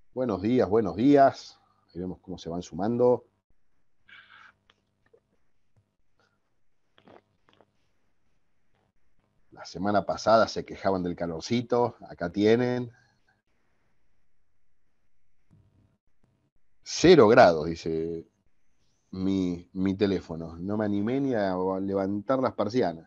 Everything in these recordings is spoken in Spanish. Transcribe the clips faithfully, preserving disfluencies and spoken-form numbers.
Buenos días, buenos días. Ahí vemos cómo se van sumando. La semana pasada se quejaban del calorcito. Acá tienen. Cero grados, dice mi, mi teléfono. No me animé ni a levantar las persianas.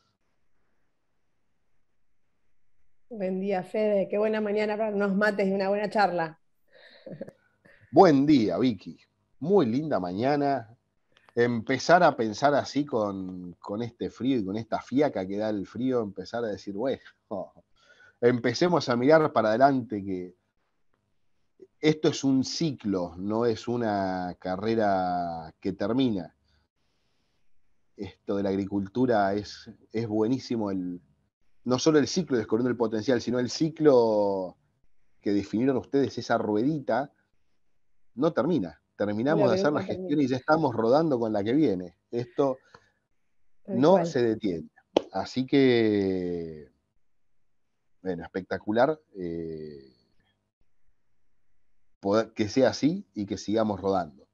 Buen día, Fede. Qué buena mañana para unos mates y una buena charla. Buen día, Vicky. Muy linda mañana. Empezar a pensar así con, con este frío y con esta fiaca que da el frío, empezar a decir, bueno, empecemos a mirar para adelante, que esto es un ciclo, no es una carrera que termina. Esto de la agricultura es, es buenísimo, el, no solo el ciclo descubriendo el potencial, sino el ciclo que definieron ustedes, esa ruedita, no termina. Terminamos Lo de que hacer la nunca gestión termina. y ya estamos rodando con la que viene. Esto Tal no cual. se detiene. Así que, bueno, espectacular eh, poder, que sea así y que sigamos rodando.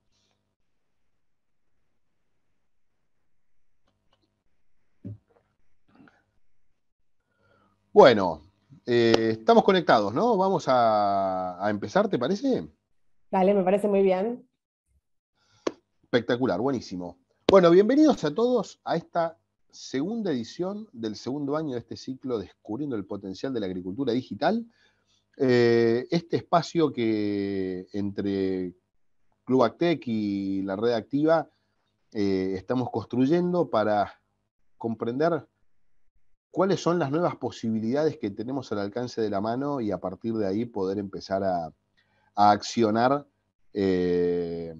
Bueno, eh, estamos conectados, ¿no? Vamos a, a empezar, ¿te parece? Dale, me parece muy bien. Espectacular, buenísimo. Bueno, bienvenidos a todos a esta segunda edición del segundo año de este ciclo Descubriendo el Potencial de la Agricultura Digital. Eh, este espacio que entre Club Actec y la Red Activa eh, estamos construyendo para comprender cuáles son las nuevas posibilidades que tenemos al alcance de la mano y a partir de ahí poder empezar a, a accionar eh,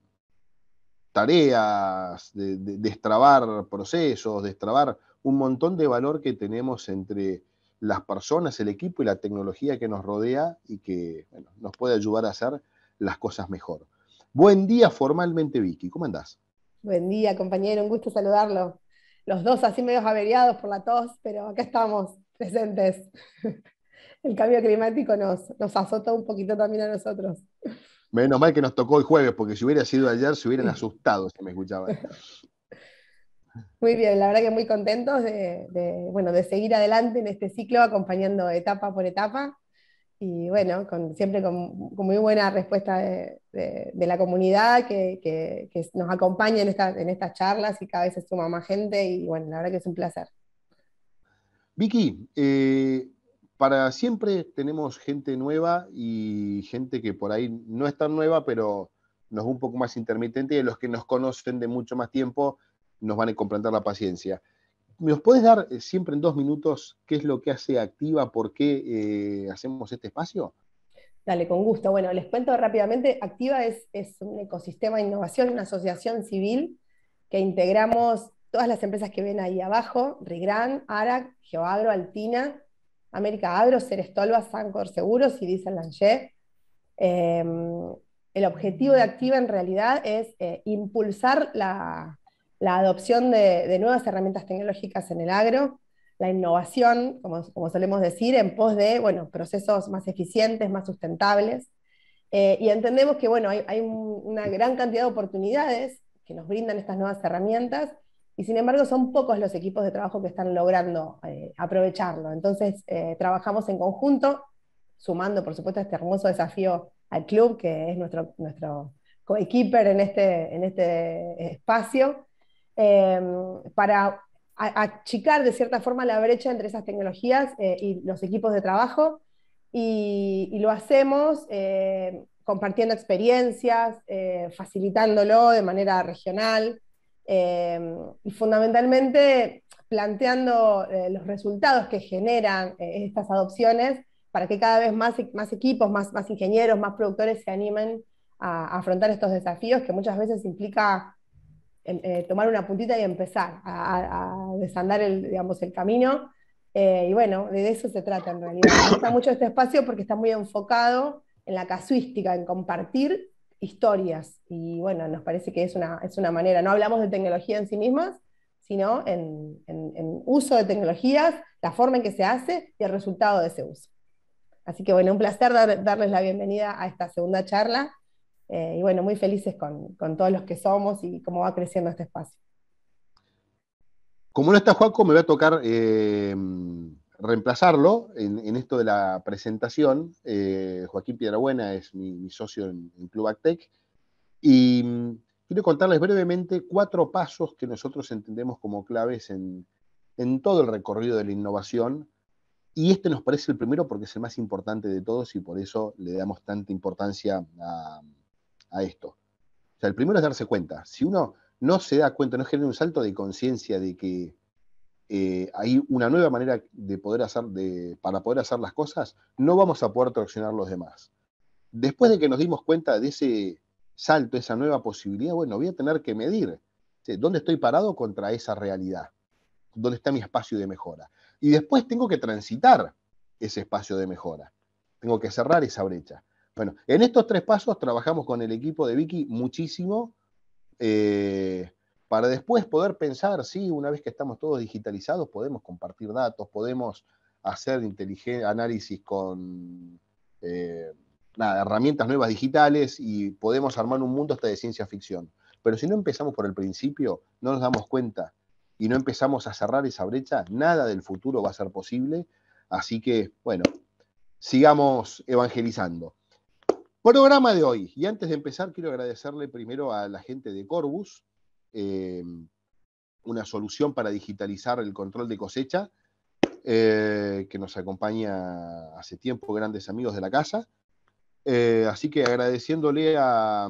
tareas, de, de, destrabar procesos, destrabar un montón de valor que tenemos entre las personas, el equipo y la tecnología que nos rodea y que bueno, nos puede ayudar a hacer las cosas mejor. Buen día formalmente, Vicky. ¿Cómo andás? Buen día, compañero. Un gusto saludarlo. Los dos así medio averiados por la tos, pero acá estamos presentes. El cambio climático nos, nos azota un poquito también a nosotros. Menos mal que nos tocó el jueves, porque si hubiera sido ayer se hubieran Sí. asustado si me escuchaban. Muy bien, la verdad que muy contentos de, de, bueno, de seguir adelante en este ciclo, acompañando etapa por etapa. Y bueno, con, siempre con, con muy buena respuesta de, de- de la comunidad que, que- que nos acompaña en, esta- en estas charlas y cada vez se suma más gente y bueno, la verdad que es un placer. Vicky, eh, para siempre tenemos gente nueva y gente que por ahí no es tan nueva, pero nos es un poco más intermitente y los que nos conocen de mucho más tiempo nos van a comprender la paciencia. ¿Nos puedes dar eh, siempre en dos minutos qué es lo que hace Activa, por qué eh, hacemos este espacio? Dale, con gusto. Bueno, les cuento rápidamente, Activa es, es un ecosistema de innovación, una asociación civil que integramos todas las empresas que ven ahí abajo, Rigran, Arac, GeoAgro, Altina, América Agro, Cerestolva, Sancor Seguros y Diesel Lange. Eh, el objetivo de Activa en realidad es eh, impulsar la, la adopción de, de, nuevas herramientas tecnológicas en el agro, la innovación, como, como solemos decir, en pos de bueno, procesos más eficientes, más sustentables. Eh, y entendemos que bueno, hay, hay un, una gran cantidad de oportunidades que nos brindan estas nuevas herramientas y sin embargo son pocos los equipos de trabajo que están logrando eh, aprovecharlo. Entonces eh, trabajamos en conjunto, sumando por supuesto este hermoso desafío al club, que es nuestro, nuestro coequiper en este, en este espacio, eh, para achicar de cierta forma la brecha entre esas tecnologías eh, y los equipos de trabajo y, y lo hacemos eh, compartiendo experiencias, eh, facilitándolo de manera regional eh, y fundamentalmente planteando eh, los resultados que generan eh, estas adopciones para que cada vez más, más equipos, más, más ingenieros, más productores se animen a, a afrontar estos desafíos que muchas veces implica en, eh, tomar una puntita y empezar a, a desandar el, digamos, el camino. Eh, y bueno, de eso se trata en realidad. Nos gusta mucho este espacio porque está muy enfocado en la casuística, en compartir historias. Y bueno, nos parece que es una, es una manera, no hablamos de tecnología en sí mismas, sino en, en, en uso de tecnologías, la forma en que se hace y el resultado de ese uso. Así que bueno, un placer dar- darles la bienvenida a esta segunda charla. Eh, y bueno, muy felices con, con todos los que somos y cómo va creciendo este espacio. Como no está Joaco, me va a tocar eh, reemplazarlo en, en, esto de la presentación. Eh, Joaquín Piedrabuena es mi, mi socio en, en Club Actec. Y mm, quiero contarles brevemente cuatro pasos que nosotros entendemos como claves en, en todo el recorrido de la innovación. Y este nos parece el primero porque es el más importante de todos y por eso le damos tanta importancia a, a esto. O sea, el primero es darse cuenta. Si uno no se da cuenta, no genera un salto de conciencia de que eh, hay una nueva manera de poder hacer, de, para poder hacer las cosas, no vamos a poder traccionar los demás. Después de que nos dimos cuenta de ese salto, esa nueva posibilidad, bueno, voy a tener que medir, ¿sí?, dónde estoy parado contra esa realidad, dónde está mi espacio de mejora. Y después tengo que transitar ese espacio de mejora, tengo que cerrar esa brecha. Bueno, en estos tres pasos trabajamos con el equipo de Vicky muchísimo, eh, para después poder pensar, sí, una vez que estamos todos digitalizados, podemos compartir datos, podemos hacer análisis con eh, nada, herramientas nuevas digitales y podemos armar un mundo hasta de ciencia ficción. Pero si no empezamos por el principio, no nos damos cuenta y no empezamos a cerrar esa brecha, nada del futuro va a ser posible. Así que, bueno, sigamos evangelizando. Programa de hoy. Y antes de empezar, quiero agradecerle primero a la gente de Corbus, eh, una solución para digitalizar el control de cosecha, eh, que nos acompaña hace tiempo, grandes amigos de la casa. Eh, así que agradeciéndole a,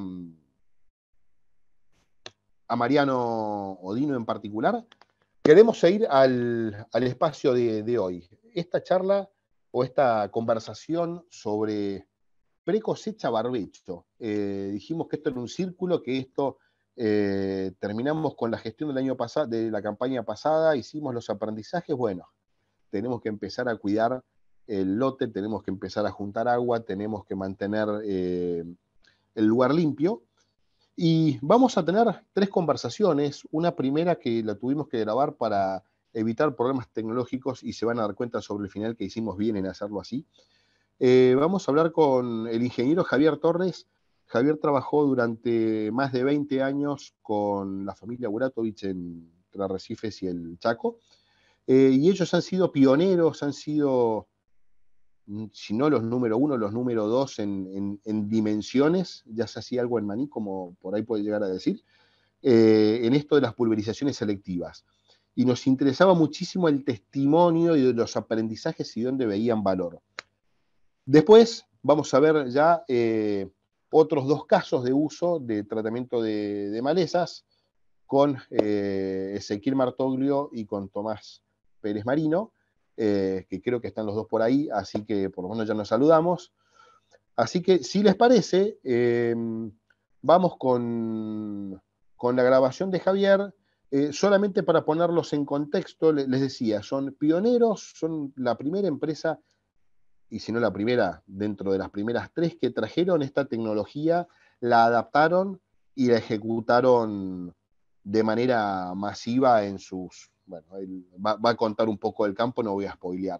a Mariano Odino en particular, queremos ir al, al espacio de, de hoy. Esta charla o esta conversación sobre pre-cosecha barbecho. Eh, dijimos que esto era un círculo, que esto eh, terminamos con la gestión del año pasado, de la campaña pasada, hicimos los aprendizajes. Bueno, tenemos que empezar a cuidar el lote, tenemos que empezar a juntar agua, tenemos que mantener eh, el lugar limpio. Y vamos a tener tres conversaciones. Una primera que la tuvimos que grabar para evitar problemas tecnológicos y se van a dar cuenta sobre el final que hicimos bien en hacerlo así. Eh, vamos a hablar con el ingeniero Javier Torres. Javier trabajó durante más de veinte años con la familia Buratovich en Arrecifes y el Chaco. Eh, y ellos han sido pioneros, han sido, si no los número uno, los número dos en, en, en dimensiones. Ya se hacía algo en maní, como por ahí puede llegar a decir, eh, en esto de las pulverizaciones selectivas. Y nos interesaba muchísimo el testimonio y de los aprendizajes y dónde veían valor. Después vamos a ver ya eh, otros dos casos de uso de tratamiento de, de malezas con eh, Ezequiel Martoglio y con Tomás Pérez Marino, eh, que creo que están los dos por ahí, así que por lo menos ya nos saludamos. Así que, si les parece, eh, vamos con, con la grabación de Javier. Eh, solamente para ponerlos en contexto, les decía, son pioneros, son la primera empresa, y si no la primera, dentro de las primeras tres que trajeron esta tecnología, la adaptaron y la ejecutaron de manera masiva en sus... Bueno, él va, va a contar un poco del campo, no voy a spoilear.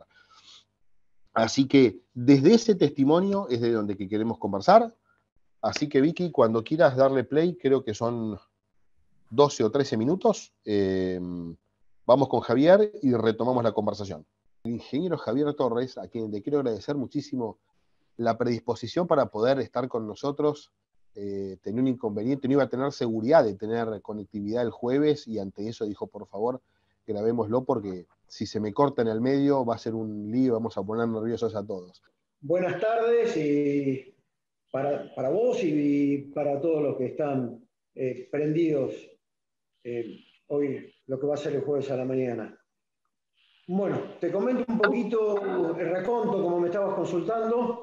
Así que desde ese testimonio es de donde que queremos conversar. Así que Vicky, cuando quieras darle play, creo que son doce o trece minutos, eh, vamos con Javier y retomamos la conversación. El ingeniero Javier Torres, a quien le quiero agradecer muchísimo la predisposición para poder estar con nosotros. Eh, tenía un inconveniente, no iba a tener seguridad de tener conectividad el jueves y ante eso dijo, por favor, grabémoslo porque si se me corta en el medio va a ser un lío, vamos a poner nerviosos a todos. Buenas tardes y para, para vos y para todos los que están eh, prendidos eh, hoy, lo que va a ser el jueves a la mañana. Bueno, te comento un poquito el raconto, como me estabas consultando.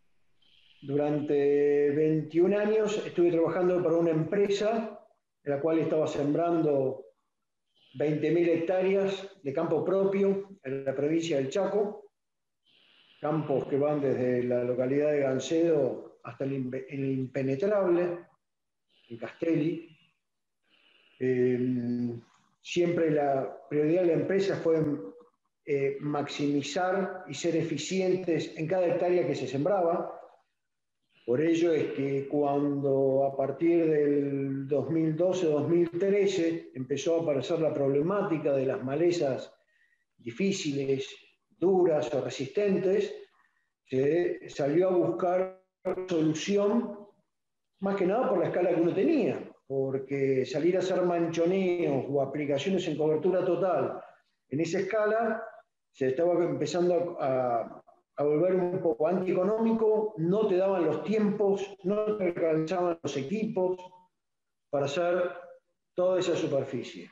Durante veintiún años estuve trabajando para una empresa en la cual estaba sembrando veinte mil hectáreas de campo propio en la provincia del Chaco. Campos que van desde la localidad de Gancedo hasta el, el Impenetrable, en Castelli. Eh, siempre la prioridad de la empresa fue eh, maximizar y ser eficientes en cada hectárea que se sembraba. Por ello es que cuando a partir del dos mil doce dos mil trece empezó a aparecer la problemática de las malezas difíciles, duras o resistentes, se salió a buscar solución más que nada por la escala que uno tenía, porque salir a hacer manchoneos o aplicaciones en cobertura total en esa escala se estaba empezando a, a volver un poco antieconómico, no te daban los tiempos, no te alcanzaban los equipos para hacer toda esa superficie.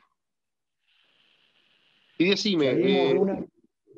Y decime... Salimos eh, de una...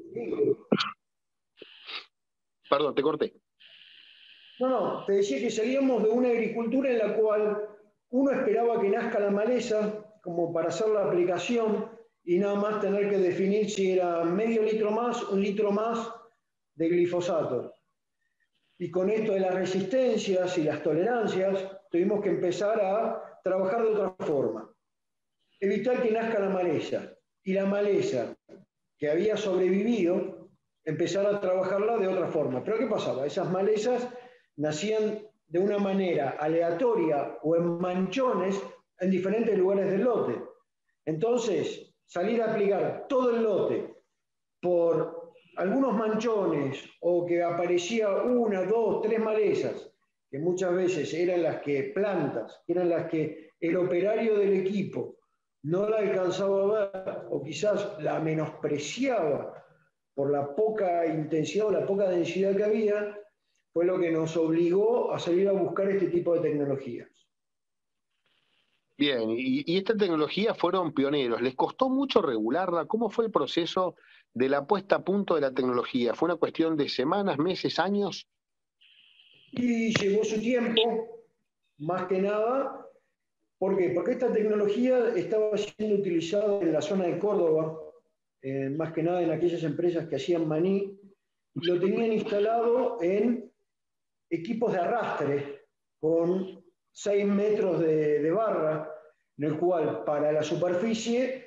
Perdón, te corté. No, no, te decía que salíamos de una agricultura en la cual uno esperaba que nazca la maleza como para hacer la aplicación y nada más tener que definir si era medio litro más, un litro más de glifosato. Y con esto de las resistencias y las tolerancias, tuvimos que empezar a trabajar de otra forma. Evitar que nazca la maleza. Y la maleza que había sobrevivido, empezar a trabajarla de otra forma. Pero ¿qué pasaba? Esas malezas nacían de una manera aleatoria o en manchones en diferentes lugares del lote. Entonces, salir a aplicar todo el lote por algunos manchones o que aparecía una, dos, tres malezas, que muchas veces eran las que plantas, eran las que el operario del equipo no la alcanzaba a ver o quizás la menospreciaba por la poca intensidad o la poca densidad que había, fue lo que nos obligó a salir a buscar este tipo de tecnologías. Bien, y, y esta tecnología fueron pioneros. ¿Les costó mucho regularla? ¿Cómo fue el proceso de la puesta a punto de la tecnología? ¿Fue una cuestión de semanas, meses, años? Y llevó su tiempo, más que nada. ¿Por qué? Porque esta tecnología estaba siendo utilizada en la zona de Córdoba, eh, más que nada en aquellas empresas que hacían maní, y lo tenían instalado en equipos de arrastre con seis metros de, de barra, en el cual para la superficie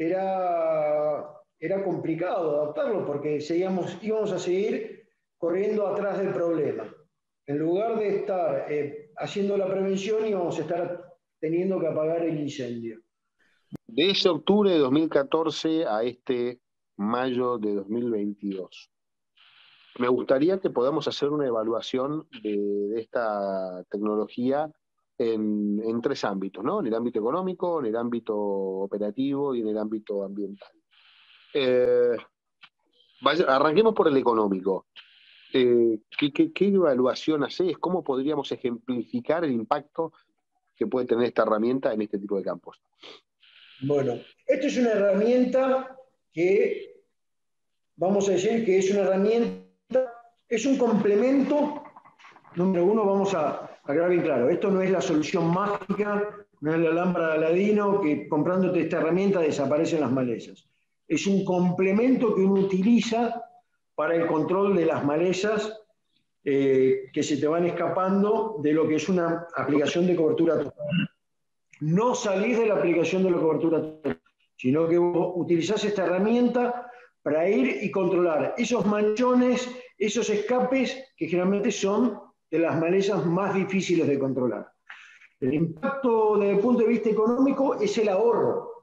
era, era complicado adaptarlo porque seguíamos, íbamos a seguir corriendo atrás del problema. En lugar de estar eh, haciendo la prevención, íbamos a estar teniendo que apagar el incendio. De ese octubre de dos mil catorce a este mayo de dos mil veintidós. Me gustaría que podamos hacer una evaluación de, de esta tecnología en, en tres ámbitos, ¿no? En el ámbito económico, en el ámbito operativo y en el ámbito ambiental. Eh, vaya, arranquemos por el económico. Eh, ¿qué, qué, ¿Qué evaluación haces? ¿Cómo podríamos ejemplificar el impacto que puede tener esta herramienta en este tipo de campos? Bueno, esto es una herramienta que, vamos a decir que es una herramienta, es un complemento. Número uno, vamos a aclarar bien claro, esto no es la solución mágica, no es la lámpara de Aladino que comprándote esta herramienta desaparecen las malezas. Es un complemento que uno utiliza para el control de las malezas eh, que se te van escapando de lo que es una aplicación de cobertura total. No salís de la aplicación de la cobertura total, sino que vos utilizás esta herramienta para ir y controlar esos manchones, esos escapes que generalmente son de las malezas más difíciles de controlar. El impacto desde el punto de vista económico es el ahorro.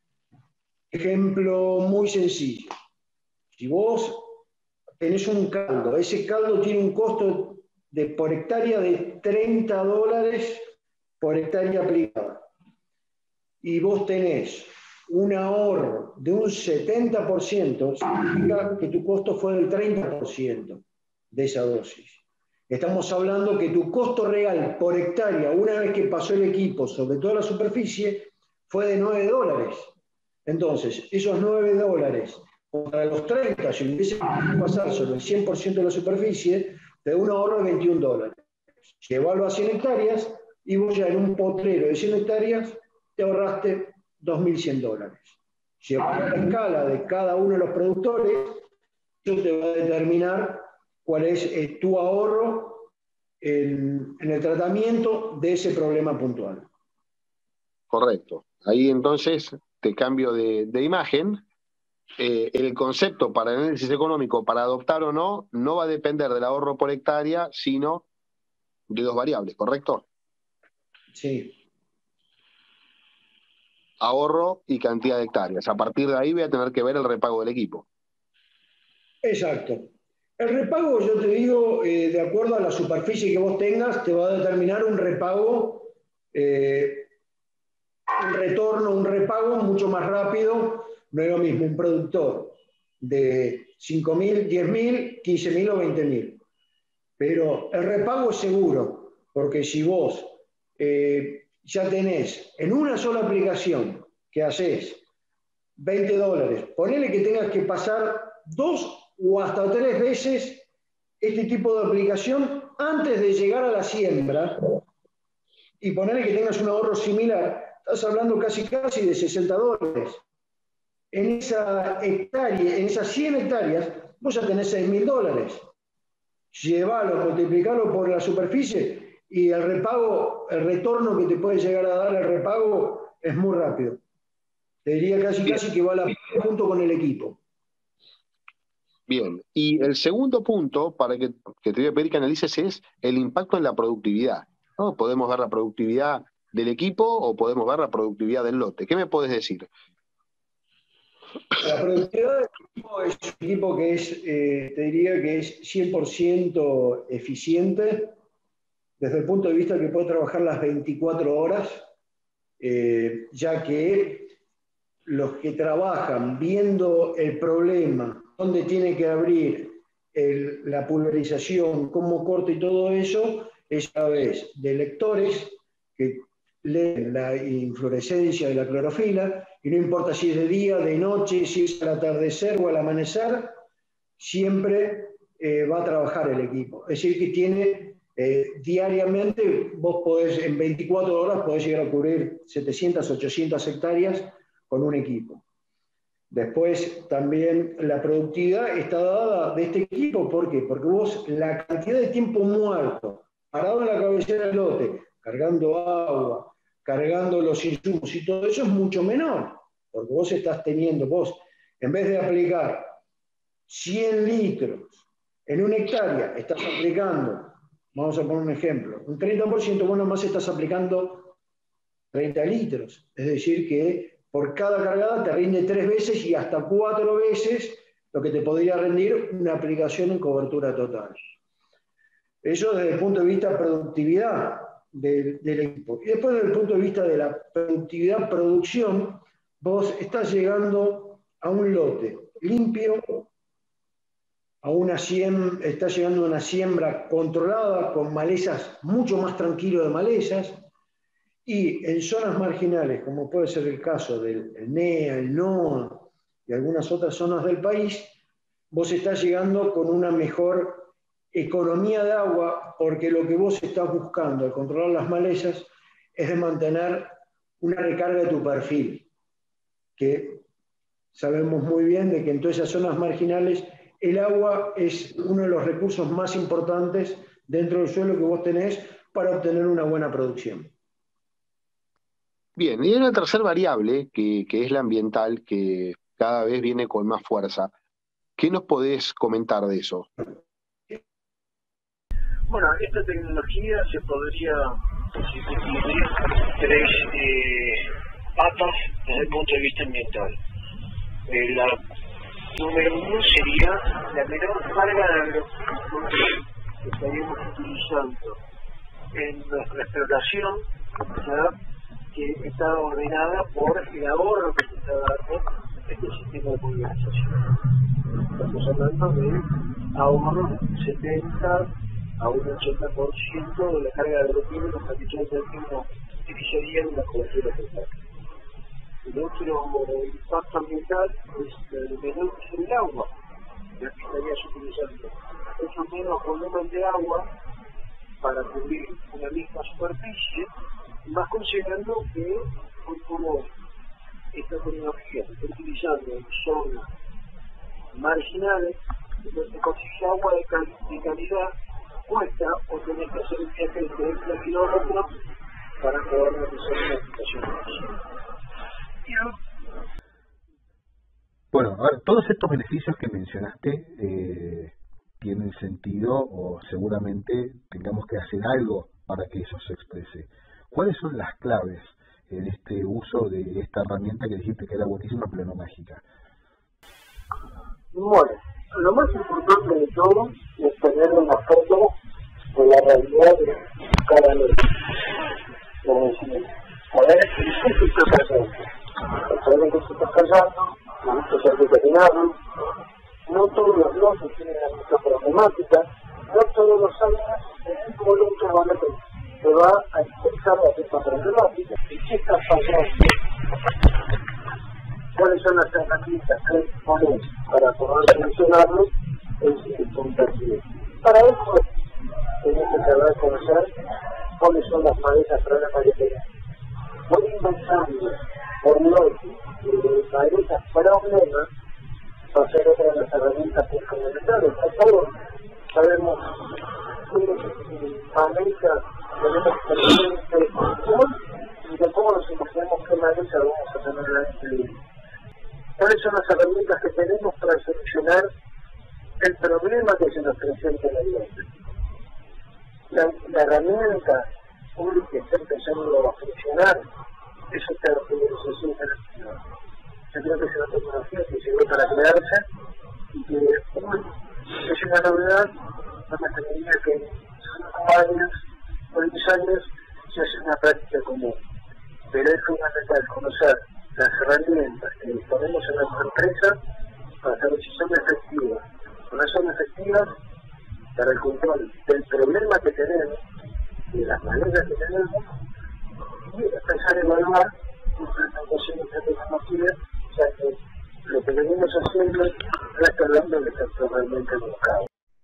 Ejemplo muy sencillo. Si vos tenés un caldo, ese caldo tiene un costo de, por hectárea de treinta dólares por hectárea aplicada. Y vos tenés un ahorro de un setenta por ciento, significa que tu costo fue del treinta por ciento de esa dosis. Estamos hablando que tu costo real por hectárea, una vez que pasó el equipo sobre toda la superficie, fue de nueve dólares. Entonces, esos nueve dólares, para los treinta, si hubiese pasado sobre el cien por ciento de la superficie, te da un ahorro de veintiún dólares. Llevarlo a cien hectáreas y vos ya en un potrero de cien hectáreas te ahorraste dos mil cien dólares. Llevar a la escala de cada uno de los productores, eso te va a determinar cuál es eh, tu ahorro en, en el tratamiento de ese problema puntual. Correcto. Ahí entonces te cambio de, de imagen eh, el concepto para el análisis económico, para adoptar o no, no va a depender del ahorro por hectárea, sino de dos variables, ¿correcto? Sí. Ahorro y cantidad de hectáreas. A partir de ahí voy a tener que ver el repago del equipo. Exacto. El repago, yo te digo, eh, de acuerdo a la superficie que vos tengas, te va a determinar un repago, eh, un retorno, un repago mucho más rápido. No es lo mismo un productor de cinco mil, diez mil, quince mil o veinte mil. Pero el repago es seguro, porque si vos eh, ya tenés en una sola aplicación que haces veinte dólares, ponele que tengas que pasar dos o hasta tres veces este tipo de aplicación antes de llegar a la siembra, y ponele que tengas un ahorro similar, estás hablando casi casi de sesenta dólares. En esa hectárea, en esas cien hectáreas, vos ya tenés seis mil dólares. Llévalo, multiplicalo por la superficie y el repago, el retorno que te puede llegar a dar el repago es muy rápido. Te diría casi casi que va a la junto con el equipo. Bien, y el segundo punto para que, que te voy a pedir que analices es el impacto en la productividad, ¿no? Podemos ver la productividad del equipo o podemos ver la productividad del lote. ¿Qué me podés decir? La productividad del equipo es un equipo que es, eh, te diría que es cien por ciento eficiente desde el punto de vista que puede trabajar las veinticuatro horas, eh, ya que los que trabajan viendo el problema, dónde tiene que abrir el, la pulverización, cómo corta y todo eso, es a través de lectores que leen la inflorescencia de la clorofila, y no importa si es de día, de noche, si es al atardecer o al amanecer, siempre eh, va a trabajar el equipo. Es decir, que tiene eh, diariamente, vos podés, en veinticuatro horas podés llegar a cubrir setecientas, ochocientas hectáreas con un equipo. Después también la productividad está dada de este equipo, ¿por qué? Porque vos la cantidad de tiempo muerto, parado en la cabecera del lote, cargando agua, cargando los insumos y todo eso es mucho menor, porque vos estás teniendo, vos en vez de aplicar cien litros en una hectárea, estás aplicando, vamos a poner un ejemplo, un treinta por ciento, vos nomás estás aplicando treinta litros, es decir que por cada cargada te rinde tres veces y hasta cuatro veces lo que te podría rendir una aplicación en cobertura total. Eso desde el punto de vista de productividad del, del equipo. Y después desde el punto de vista de la productividad, producción, vos estás llegando a un lote limpio, a una siembra, estás llegando a una siembra controlada, con malezas, mucho más tranquilo de malezas. Y en zonas marginales, como puede ser el caso del N E A, el NOA y algunas otras zonas del país, vos estás llegando con una mejor economía de agua, porque lo que vos estás buscando al controlar las malezas es de mantener una recarga de tu perfil, que sabemos muy bien de que en todas esas zonas marginales el agua es uno de los recursos más importantes dentro del suelo que vos tenés para obtener una buena producción. Bien, y hay una tercera variable, que, que es la ambiental, que cada vez viene con más fuerza. ¿Qué nos podés comentar de eso? Bueno, esta tecnología se podría dividir en tres eh, patas desde el punto de vista ambiental. Eh, la número uno sería la menor carga de agroquímicos que estaríamos utilizando en nuestra explotación, ¿ya? Que está ordenada por el ahorro que se está dando este sistema de pulverización. Estamos hablando de ahorro setenta a un ochenta por ciento de la carga de agroquímicos que habitualmente uno utilizaría en la cobertura total. El otro impacto ambiental es el menor uso del agua, ya que estarías utilizando mucho menos volumen de agua para cubrir una misma superficie, más considerando que hoy por hoy esta tecnología se está utilizando en zonas marginales, donde se consigue agua de, cal de calidad, cuesta o tener que hacer un viaje de treinta kilómetros para poder realizar una aplicación. Bueno, a ver, todos estos beneficios que mencionaste eh, tienen sentido o seguramente tengamos que hacer algo para que eso se exprese. ¿Cuáles son las claves en este uso de esta herramienta que dijiste que era buenísima pero no mágica? Bueno, lo más importante de todo es tener una foto de la realidad de cada noche. Es decir, saber qué se está pasando, saber qué se está pasando, esto hay que terminarlo. No todos los lotes tienen la misma problemática, no todos los años el mismo lote van a tener. Se va a expresar la misma problemática. ¿Y qué está pasando? ¿Cuáles son las herramientas que disponemos para poder solucionarlo? Es compartir. Para eso tenemos que saber conocer cuáles son las malezas problemas que tenemos. Voy inventando por lote de malezas problemas va a ser otra de las herramientas que fundamentales. Por favor, sabemos qué maleza tenemos que tener y de cómo nos imaginamos qué maleza vamos a tener en este día. ¿Cuáles son las herramientas que tenemos para solucionar el problema que se nos presenta en el lote? La, la herramienta única que está empezando a funcionar es esta organización interactiva. Yo creo que es una tecnología que llegó para quedarse y que hoy es una novedad, no me tendría que en cinco años o diez años se hace una práctica común. Pero es fundamental conocer las herramientas que disponemos en nuestra empresa para saber si son efectivas o no son efectivas para el control del problema que tenemos, de las maneras que tenemos, y empezar a evaluar implementación de esta tecnología, ya que lo que venimos haciendo no está hablando de estar realmente buscado.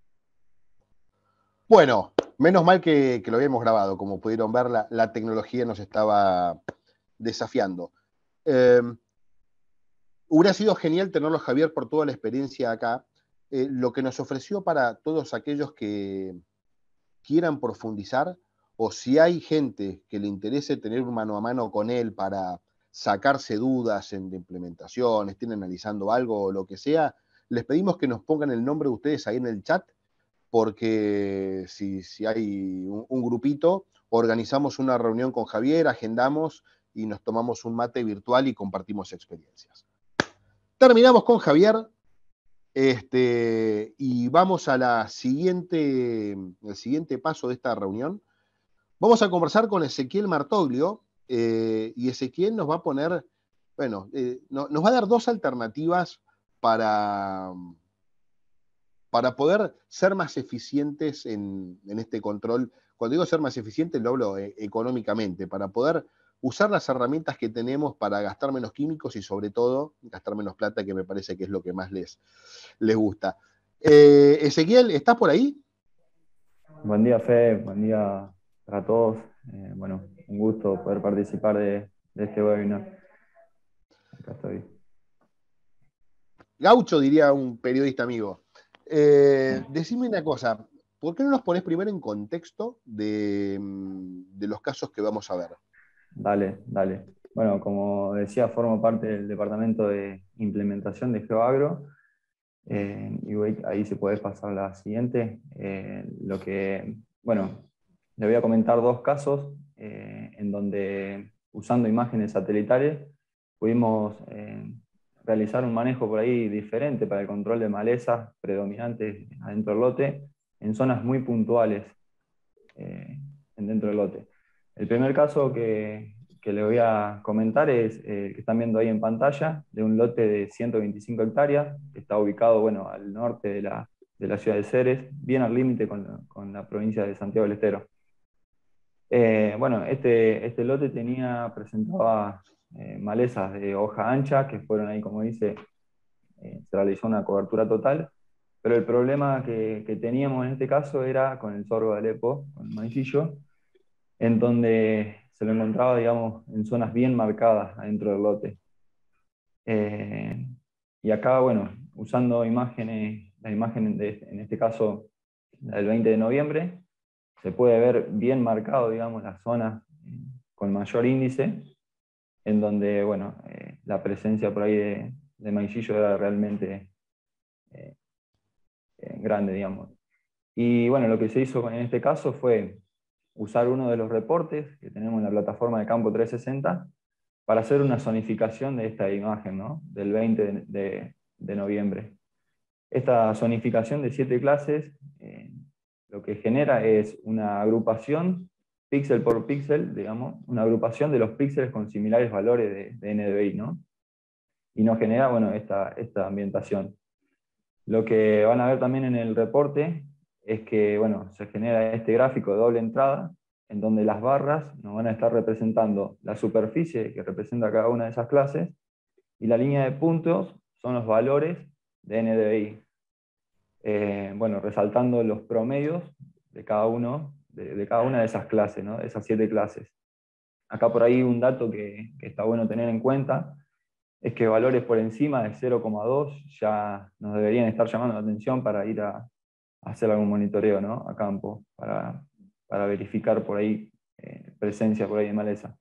Bueno, menos mal que, que lo habíamos grabado. Como pudieron ver, la, la tecnología nos estaba desafiando. Eh, hubiera sido genial tenerlo, Javier, por toda la experiencia acá. Eh, lo que nos ofreció para todos aquellos que quieran profundizar, o si hay gente que le interese tener un mano a mano con él para sacarse dudas en de implementación, estén analizando algo o lo que sea, les pedimos que nos pongan el nombre de ustedes ahí en el chat, porque si, si hay un, un grupito, organizamos una reunión con Javier, agendamos y nos tomamos un mate virtual y compartimos experiencias. Terminamos con Javier este, y vamos a la siguiente, el siguiente paso de esta reunión. Vamos a conversar con Ezequiel Martoglio eh, y Ezequiel nos va a poner, bueno, eh, no, nos va a dar dos alternativas para, para poder ser más eficientes en, en este control. Cuando digo ser más eficiente, lo hablo eh, económicamente, para poder usar las herramientas que tenemos para gastar menos químicos y sobre todo gastar menos plata, que me parece que es lo que más les, les gusta. Eh, Ezequiel, ¿estás por ahí? Buen día, Fe, buen día para todos. Eh, bueno, un gusto poder participar de, de este webinar. Acá estoy. Gaucho, diría un periodista amigo. Eh, decime una cosa, ¿por qué no nos pones primero en contexto de, de los casos que vamos a ver? Dale, dale. Bueno, como decía, formo parte del departamento de implementación de GeoAgro. Eh, y voy, ahí se puede pasar a la siguiente. Eh, lo que, bueno, le voy a comentar dos casos eh, en donde, usando imágenes satelitales, pudimos eh, realizar un manejo por ahí diferente para el control de malezas predominantes adentro del lote, en zonas muy puntuales eh, dentro del lote. El primer caso que, que le voy a comentar es el eh, que están viendo ahí en pantalla, de un lote de ciento veinticinco hectáreas, que está ubicado bueno, al norte de la, de la ciudad de Ceres, bien al límite con, con la provincia de Santiago del Estero. Eh, bueno, este, este lote tenía, presentaba eh, malezas de hoja ancha, que fueron ahí, como dice, eh, se realizó una cobertura total, pero el problema que, que teníamos en este caso era con el sorgo de Alepo, con el maicillo, en donde se lo encontraba, digamos, en zonas bien marcadas adentro del lote. Eh, y acá, bueno, usando imágenes, la imagen de, en este caso, la del veinte de noviembre, se puede ver bien marcado, digamos, las zonas eh, con mayor índice, en donde, bueno, eh, la presencia por ahí de, de maicillo era realmente eh, eh, grande, digamos. Y bueno, lo que se hizo en este caso fue usar uno de los reportes que tenemos en la plataforma de Campo trescientos sesenta para hacer una zonificación de esta imagen, ¿no? Del veinte de, de, de noviembre. Esta zonificación de siete clases eh, lo que genera es una agrupación, píxel por píxel, digamos, una agrupación de los píxeles con similares valores de, de N D V I, ¿no? Y nos genera, bueno, esta, esta ambientación. Lo que van a ver también en el reporte es que, bueno, se genera este gráfico de doble entrada, en donde las barras nos van a estar representando la superficie que representa cada una de esas clases, y la línea de puntos son los valores de N D V I. Eh, bueno, resaltando los promedios de cada, uno, de, de cada una de esas clases, ¿no? De esas siete clases. Acá por ahí un dato que, que está bueno tener en cuenta, es que valores por encima de cero coma dos ya nos deberían estar llamando la atención para ir a, a hacer algún monitoreo, ¿no? A campo, para, para verificar por ahí eh, presencia por ahí de maleza.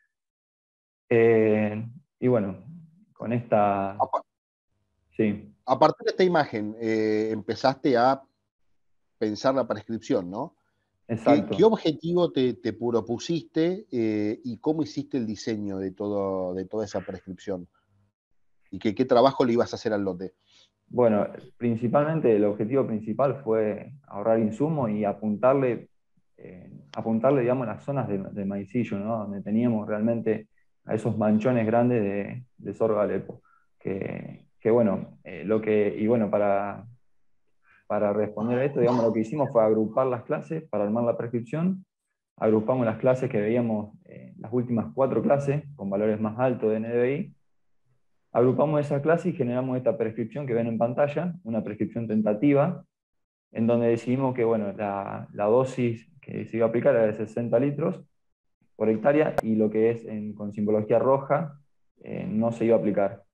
Eh, y bueno, con esta... Sí. A partir de esta imagen, eh, empezaste a pensar la prescripción, ¿no? Exacto. ¿Qué, qué objetivo te, te propusiste eh, y cómo hiciste el diseño de, todo, de toda esa prescripción? ¿Y qué, qué trabajo le ibas a hacer al lote? Bueno, principalmente el objetivo principal fue ahorrar insumos y apuntarle, eh, apuntarle digamos, las zonas de, de maicillo, ¿no? Donde teníamos realmente a esos manchones grandes de, de sorgo Alepo. Que, que bueno, eh, lo que, y bueno, para, para responder a esto, digamos, lo que hicimos fue agrupar las clases para armar la prescripción. Agrupamos las clases que veíamos, eh, las últimas cuatro clases, con valores más altos de N D V I. Agrupamos esa clase y generamos esta prescripción que ven en pantalla, una prescripción tentativa, en donde decidimos que bueno, la, la dosis que se iba a aplicar era de sesenta litros por hectárea, y lo que es en, con simbología roja eh, no se iba a aplicar.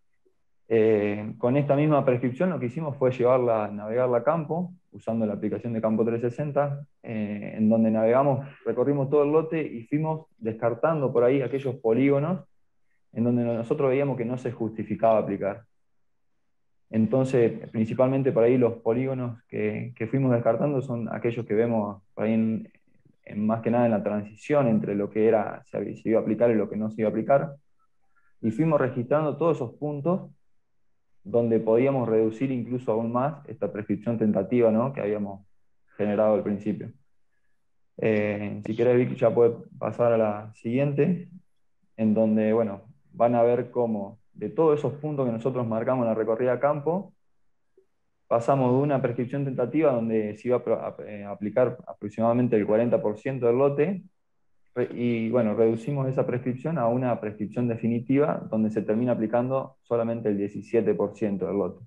Eh, con esta misma prescripción lo que hicimos fue llevarla, navegarla a campo, usando la aplicación de Campo trescientos sesenta, eh, en donde navegamos, recorrimos todo el lote y fuimos descartando por ahí aquellos polígonos en donde nosotros veíamos que no se justificaba aplicar. Entonces, principalmente por ahí los polígonos que, que fuimos descartando son aquellos que vemos por ahí en, en más que nada en la transición entre lo que era, se, se iba a aplicar y lo que no se iba a aplicar, y fuimos registrando todos esos puntos donde podíamos reducir incluso aún más esta prescripción tentativa, ¿no? Que habíamos generado al principio. Eh, si querés, Vicky, ya puede pasar a la siguiente, en donde, bueno, van a ver cómo de todos esos puntos que nosotros marcamos en la recorrida a campo, pasamos de una prescripción tentativa donde se iba a aplicar aproximadamente el cuarenta por ciento del lote, y bueno, reducimos esa prescripción a una prescripción definitiva donde se termina aplicando solamente el diecisiete por ciento del lote.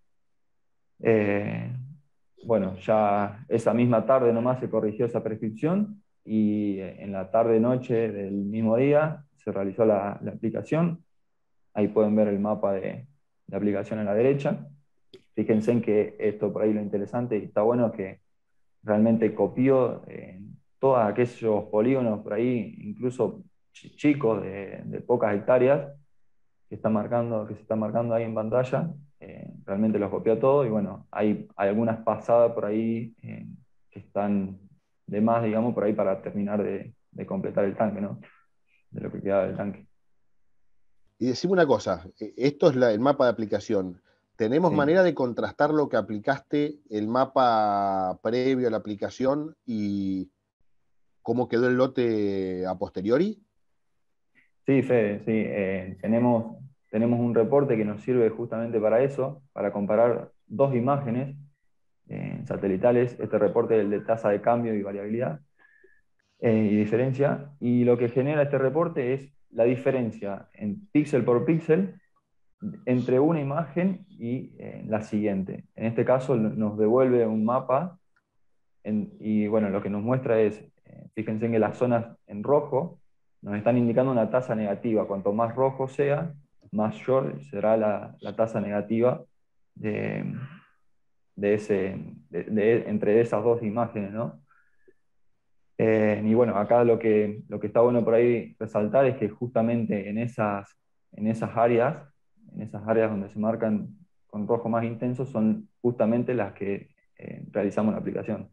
Eh, bueno, ya esa misma tarde nomás se corrigió esa prescripción, y en la tarde-noche del mismo día se realizó la, la aplicación. Ahí pueden ver el mapa de, de aplicación a la derecha. Fíjense en que esto por ahí lo interesante y está bueno, que realmente copió eh, todos aquellos polígonos por ahí, incluso ch chicos de, de pocas hectáreas, que, está marcando, que se está marcando ahí en pantalla. Eh, realmente los copió todo, y bueno, hay, hay algunas pasadas por ahí eh, que están de más, digamos, por ahí para terminar de, de completar el tanque, ¿no? De lo que queda del tanque. Y decime una cosa, esto es la, el mapa de aplicación. ¿Tenemos Sí. manera de contrastar lo que aplicaste, el mapa previo a la aplicación, y cómo quedó el lote a posteriori? Sí, Fede, sí. Eh, tenemos, tenemos un reporte que nos sirve justamente para eso, para comparar dos imágenes eh, satelitales. Este reporte es el de tasa de cambio y variabilidad eh, y diferencia. Y lo que genera este reporte es la diferencia en píxel por píxel entre una imagen y eh, la siguiente. En este caso nos devuelve un mapa, en, y bueno, lo que nos muestra es, eh, fíjense en que las zonas en rojo nos están indicando una tasa negativa. Cuanto más rojo sea, mayor será la, la tasa negativa de, de ese, de, de, entre esas dos imágenes, ¿no? Eh, y bueno, acá lo que, lo que está bueno por ahí resaltar es que justamente en esas, en esas áreas en esas áreas donde se marcan con rojo más intenso son justamente las que eh, realizamos la aplicación.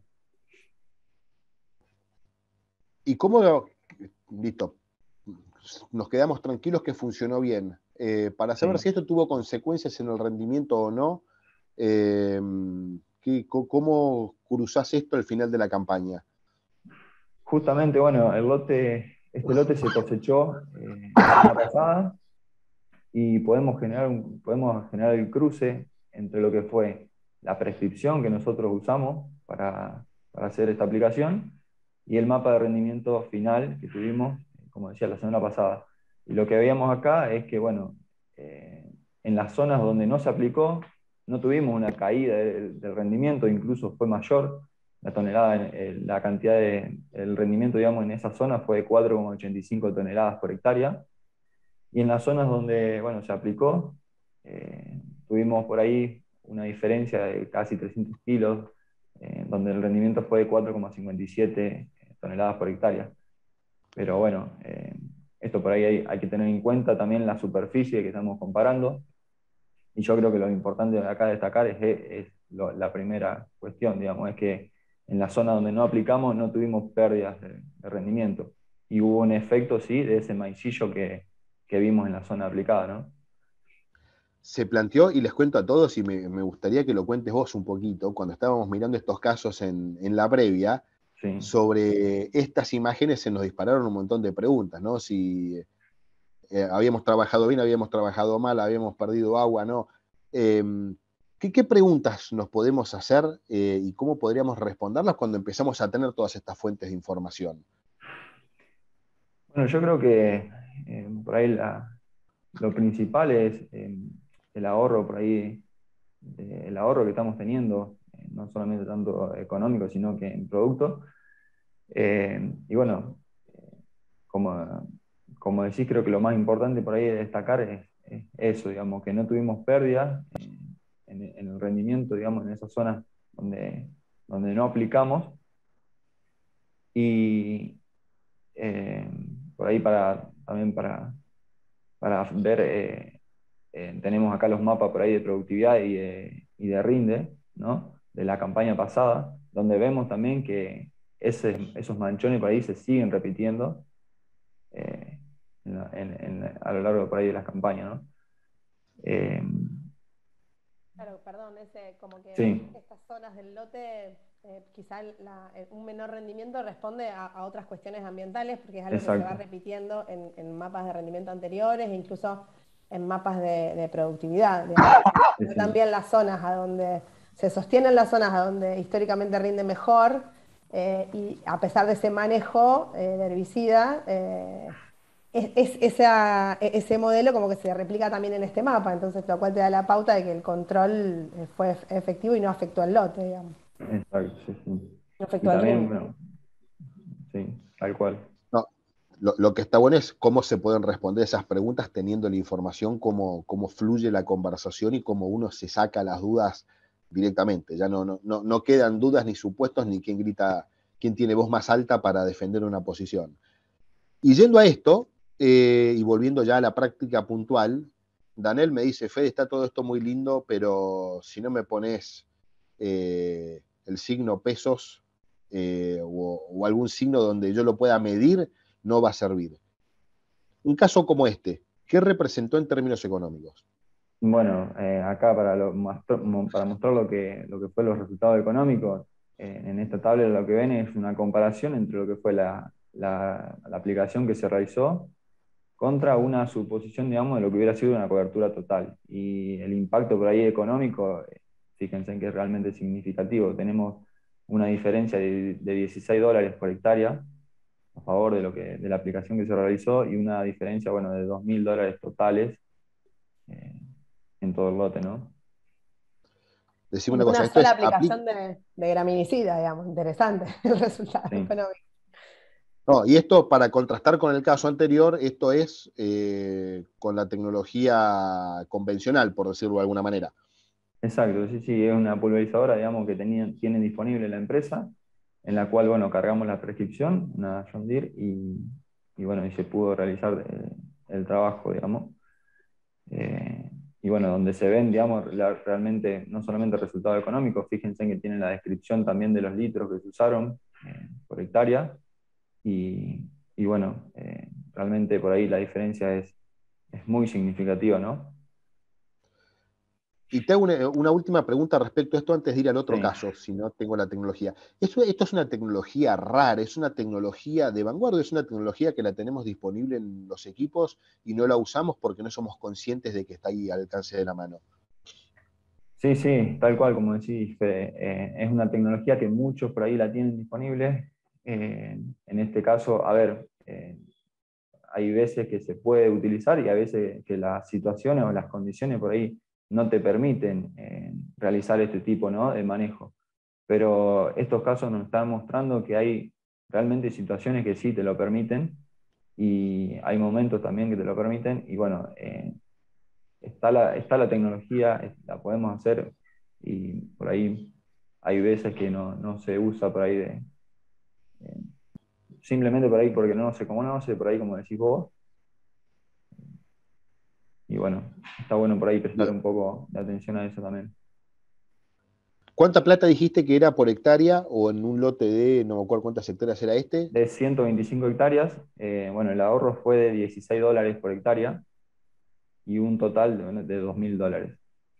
¿Y cómo lo, listo, nos quedamos tranquilos que funcionó bien? Eh, para saber Sí. si esto tuvo consecuencias en el rendimiento o no, eh, ¿qué, ¿cómo cruzás esto al final de la campaña? Justamente, bueno, el lote, este lote se cosechó eh, la semana pasada y podemos generar, un, podemos generar el cruce entre lo que fue la prescripción que nosotros usamos para, para hacer esta aplicación y el mapa de rendimiento final que tuvimos, como decía, la semana pasada. Y lo que veíamos acá es que, bueno, eh, en las zonas donde no se aplicó, no tuvimos una caída del, del rendimiento, incluso fue mayor. La tonelada, eh, la cantidad de, el rendimiento, digamos, en esa zona fue de cuatro coma ochenta y cinco toneladas por hectárea. Y en las zonas donde, bueno, se aplicó, eh, tuvimos por ahí una diferencia de casi trescientos kilos, eh, donde el rendimiento fue de cuatro coma cincuenta y siete toneladas por hectárea. Pero bueno, eh, esto por ahí hay, hay que tener en cuenta también la superficie que estamos comparando. Y yo creo que lo importante de acá destacar es, es lo, la primera cuestión, digamos, es que en la zona donde no aplicamos no tuvimos pérdidas de, de rendimiento. Y hubo un efecto, sí, de ese maicillo que, que vimos en la zona aplicada, ¿no? Se planteó, y les cuento a todos, y me, me gustaría que lo cuentes vos un poquito, cuando estábamos mirando estos casos en, en la previa, Sí. sobre estas imágenes se nos dispararon un montón de preguntas, ¿no? Si eh, habíamos trabajado bien, habíamos trabajado mal, habíamos perdido agua, ¿no? Eh, ¿qué, ¿Qué preguntas nos podemos hacer eh, y cómo podríamos responderlas cuando empezamos a tener todas estas fuentes de información? Bueno, yo creo que eh, por ahí la, lo principal es eh, el ahorro por ahí, eh, el ahorro que estamos teniendo, eh, no solamente tanto económico, sino que en producto. Eh, y bueno, eh, como, como decís, creo que lo más importante por ahí de destacar es, es eso, digamos, que no tuvimos pérdidas eh, en, en el rendimiento, digamos, en esas zonas donde, donde no aplicamos. Y eh, por ahí para, también para, para ver, eh, eh, tenemos acá los mapas por ahí de productividad y de, y de rinde, ¿no? De la campaña pasada, donde vemos también que ese, esos manchones por ahí se siguen repitiendo eh, en, en, en, a lo largo por ahí de las campañas, ¿no? Eh, Claro, perdón, ese, como que sí. estas zonas del lote, eh, quizá la, un menor rendimiento responde a, a otras cuestiones ambientales, porque es algo Exacto. que se va repitiendo en, en mapas de rendimiento anteriores e incluso en mapas de, de productividad. Sí, sí. También las zonas a donde se sostienen las zonas a donde históricamente rinde mejor, eh, y a pesar de ese manejo eh, de herbicida, eh, Es, es, esa, ese modelo como que se replica también en este mapa, entonces lo cual te da la pauta de que el control fue efectivo y no afectó al lote, digamos. Exacto, sí, sí. No afectó y al también, ritmo. bueno, sí, tal cual. No, lo, lo que está bueno es cómo se pueden responder esas preguntas teniendo la información, cómo, cómo fluye la conversación y cómo uno se saca las dudas directamente. Ya no, no, no, no quedan dudas ni supuestos ni quién grita, quién tiene voz más alta para defender una posición. Y yendo a esto, Eh, y volviendo ya a la práctica puntual, Daniel me dice, Fede, está todo esto muy lindo, pero si no me pones eh, el signo pesos eh, o, o algún signo donde yo lo pueda medir, no va a servir. Un caso como este, ¿qué representó en términos económicos? Bueno, eh, acá para, lo, para mostrar lo que, lo que fue los resultados económicos, eh, en esta tabla lo que ven es una comparación entre lo que fue la, la, la aplicación que se realizó contra una suposición, digamos, de lo que hubiera sido una cobertura total. Y el impacto por ahí económico, fíjense en que es realmente significativo. Tenemos una diferencia de, de dieciséis dólares por hectárea a favor de, lo que, de la aplicación que se realizó y una diferencia, bueno, de dos mil dólares totales eh, en todo el lote, ¿no? Decime una cosa, una esto sola es aplicación de, de graminicida, digamos, interesante el resultado Sí. económico. No, y esto, para contrastar con el caso anterior, esto es eh, con la tecnología convencional, por decirlo de alguna manera. Exacto, sí, sí, es una pulverizadora, digamos, que tenían, tiene disponible la empresa, en la cual, bueno, cargamos la prescripción, una John Deere, y, y bueno, y se pudo realizar eh, el trabajo, digamos. Eh, y bueno, donde se ven, digamos, la, realmente no solamente el resultado económico, fíjense que tienen la descripción también de los litros que se usaron eh, por hectárea, y, y bueno, eh, realmente por ahí la diferencia es, es muy significativa, ¿no? Y te hago una, una última pregunta respecto a esto antes de ir al otro Sí. caso, si no tengo la tecnología. Esto, esto es una tecnología rara, es una tecnología de vanguardia, es una tecnología que la tenemos disponible en los equipos y no la usamos porque no somos conscientes de que está ahí al alcance de la mano. Sí, sí, tal cual como decís, Fede. Eh, es una tecnología que muchos por ahí la tienen disponible. Eh, en este caso, a ver, eh, hay veces que se puede utilizar y a veces que las situaciones o las condiciones por ahí no te permiten eh, realizar este tipo, ¿no?, de manejo. Pero estos casos nos están mostrando que hay realmente situaciones que sí te lo permiten y hay momentos también que te lo permiten y bueno, eh, está, la, está la tecnología, la podemos hacer y por ahí hay veces que no, no se usa por ahí de... eh, simplemente por ahí porque no se conoce, por ahí como decís vos. Y bueno, está bueno por ahí prestar Bien. un poco de atención a eso también. ¿Cuánta plata dijiste que era por hectárea o en un lote de, no me acuerdo cuántas hectáreas era este? De ciento veinticinco hectáreas, eh, bueno, el ahorro fue de dieciséis dólares por hectárea y un total de, bueno, de dos mil dólares.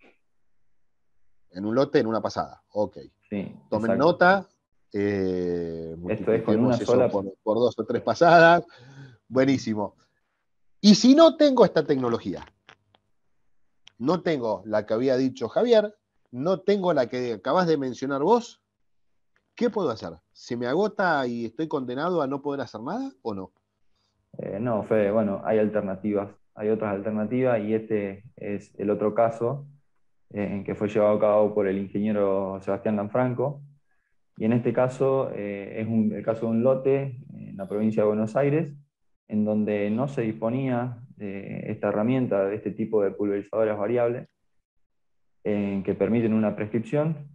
En un lote, en una pasada. Ok. Sí, Tomen exacto. nota, eh, Esto es con una multipliquemos eso sola... por, por dos o tres pasadas. Buenísimo. Y si no tengo esta tecnología, no tengo la que había dicho Javier, no tengo la que acabas de mencionar vos, ¿qué puedo hacer? ¿Se me agota y estoy condenado a no poder hacer nada o no? Eh, no, Fede, bueno, hay alternativas, hay otras alternativas y este es el otro caso eh, en que fue llevado a cabo por el ingeniero Sebastián Lanfranco. Y en este caso eh, es un, el caso de un lote en la provincia de Buenos Aires, en donde no se disponía de esta herramienta, de este tipo de pulverizadoras variables, eh, que permiten una prescripción.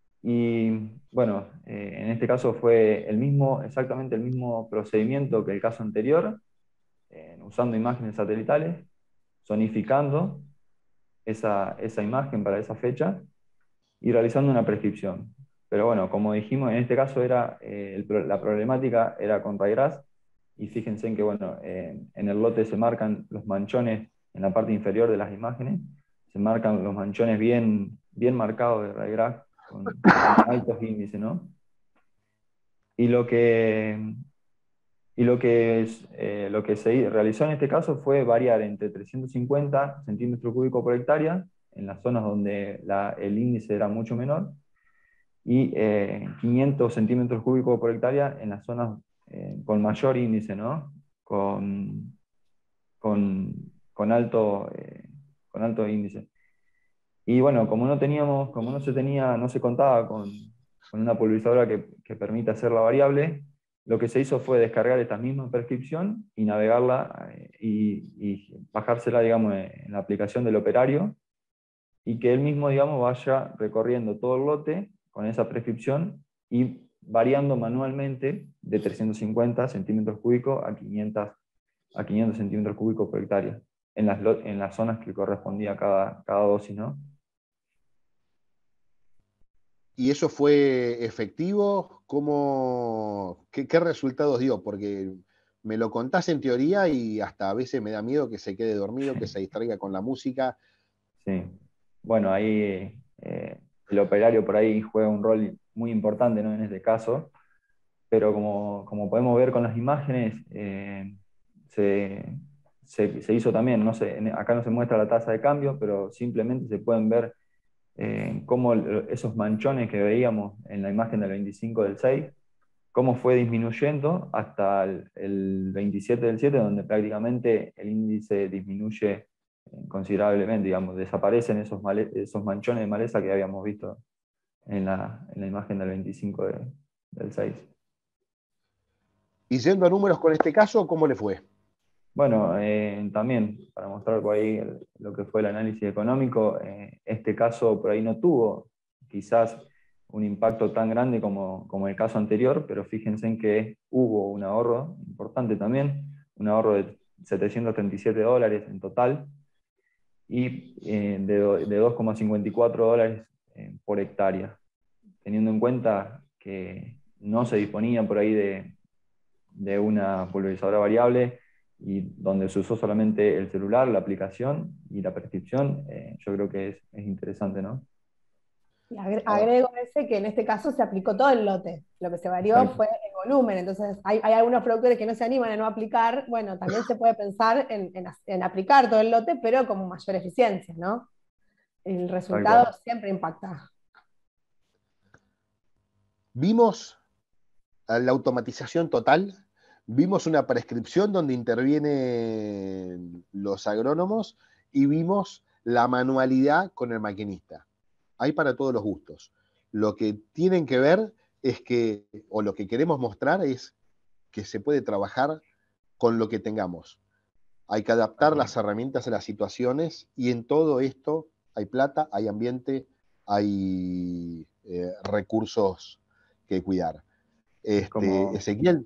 Y bueno, eh, en este caso fue el mismo, exactamente el mismo procedimiento que el caso anterior, eh, usando imágenes satelitales, zonificando esa, esa imagen para esa fecha y realizando una prescripción. Pero bueno, como dijimos, en este caso era, eh, el, la problemática era con ryegrass, y fíjense en que bueno, eh, en el lote se marcan los manchones en la parte inferior de las imágenes, se marcan los manchones bien, bien marcados de ryegrass, con, con altos índices, ¿no? Y lo que, y lo que, es, eh, lo que se realizó en este caso fue variar entre trescientos cincuenta centímetros cúbicos por hectárea, en las zonas donde la, el índice era mucho menor, y eh, quinientos centímetros cúbicos por hectárea en las zonas eh, con mayor índice, ¿no? Con, con, con alto, eh, con alto índice. Y bueno, como no teníamos, como no se tenía, no se contaba con, con una pulverizadora que, que permita hacer la variable, lo que se hizo fue descargar esta misma prescripción y navegarla eh, y, y bajársela, digamos, en la aplicación del operario, y que él mismo, digamos, vaya recorriendo todo el lote con esa prescripción y variando manualmente de trescientos cincuenta centímetros cúbicos a quinientos, a quinientos centímetros cúbicos por hectárea, en las, en las zonas que correspondía cada, cada dosis, ¿no? ¿Y eso fue efectivo? ¿Cómo, qué, qué resultados dio? Porque me lo contás en teoría y hasta a veces me da miedo que se quede dormido, que se distraiga con la música. Sí. Bueno, ahí eh, el operario por ahí juega un rol muy importante, ¿no?, en este caso, pero como, como podemos ver con las imágenes, eh, se, se, se, hizo también, no sé, acá no se muestra la tasa de cambio, pero simplemente se pueden ver eh, cómo esos manchones que veíamos en la imagen del veinticinco del seis, cómo fue disminuyendo hasta el, el veintisiete del siete, donde prácticamente el índice disminuye considerablemente, digamos, desaparecen esos, male, esos manchones de maleza que habíamos visto en la, en la imagen del veinticinco de, del seis. Y yendo a números con este caso, ¿cómo le fue? Bueno, eh, también, para mostrar por ahí el, lo que fue el análisis económico, eh, este caso por ahí no tuvo quizás un impacto tan grande como, como el caso anterior, pero fíjense en que hubo un ahorro importante también, un ahorro de setecientos treinta y siete dólares en total, y eh, de, do- de dos coma cincuenta y cuatro dólares eh, por hectárea, teniendo en cuenta que no se disponía por ahí de, de una pulverizadora variable y donde se usó solamente el celular, la aplicación y la prescripción. Eh, yo creo que es, es interesante, ¿no? Y agre- A ver, agrego ese que en este caso se aplicó todo el lote. Lo que se varió Tal, fue el volumen. Entonces, hay, hay algunos productores que no se animan a no aplicar. Bueno, también se puede pensar en, en, en aplicar todo el lote, pero con mayor eficiencia, ¿no? El tal resultado cual. siempre impacta. vimos la automatización total, vimos una prescripción donde intervienen los agrónomos y vimos la manualidad con el maquinista. Hay para todos los gustos. Lo que tienen que ver es que, o lo que queremos mostrar es que se puede trabajar con lo que tengamos. Hay que adaptar las herramientas a las situaciones y en todo esto hay plata, hay ambiente, hay eh, recursos que cuidar. Es Este, como, Ezequiel,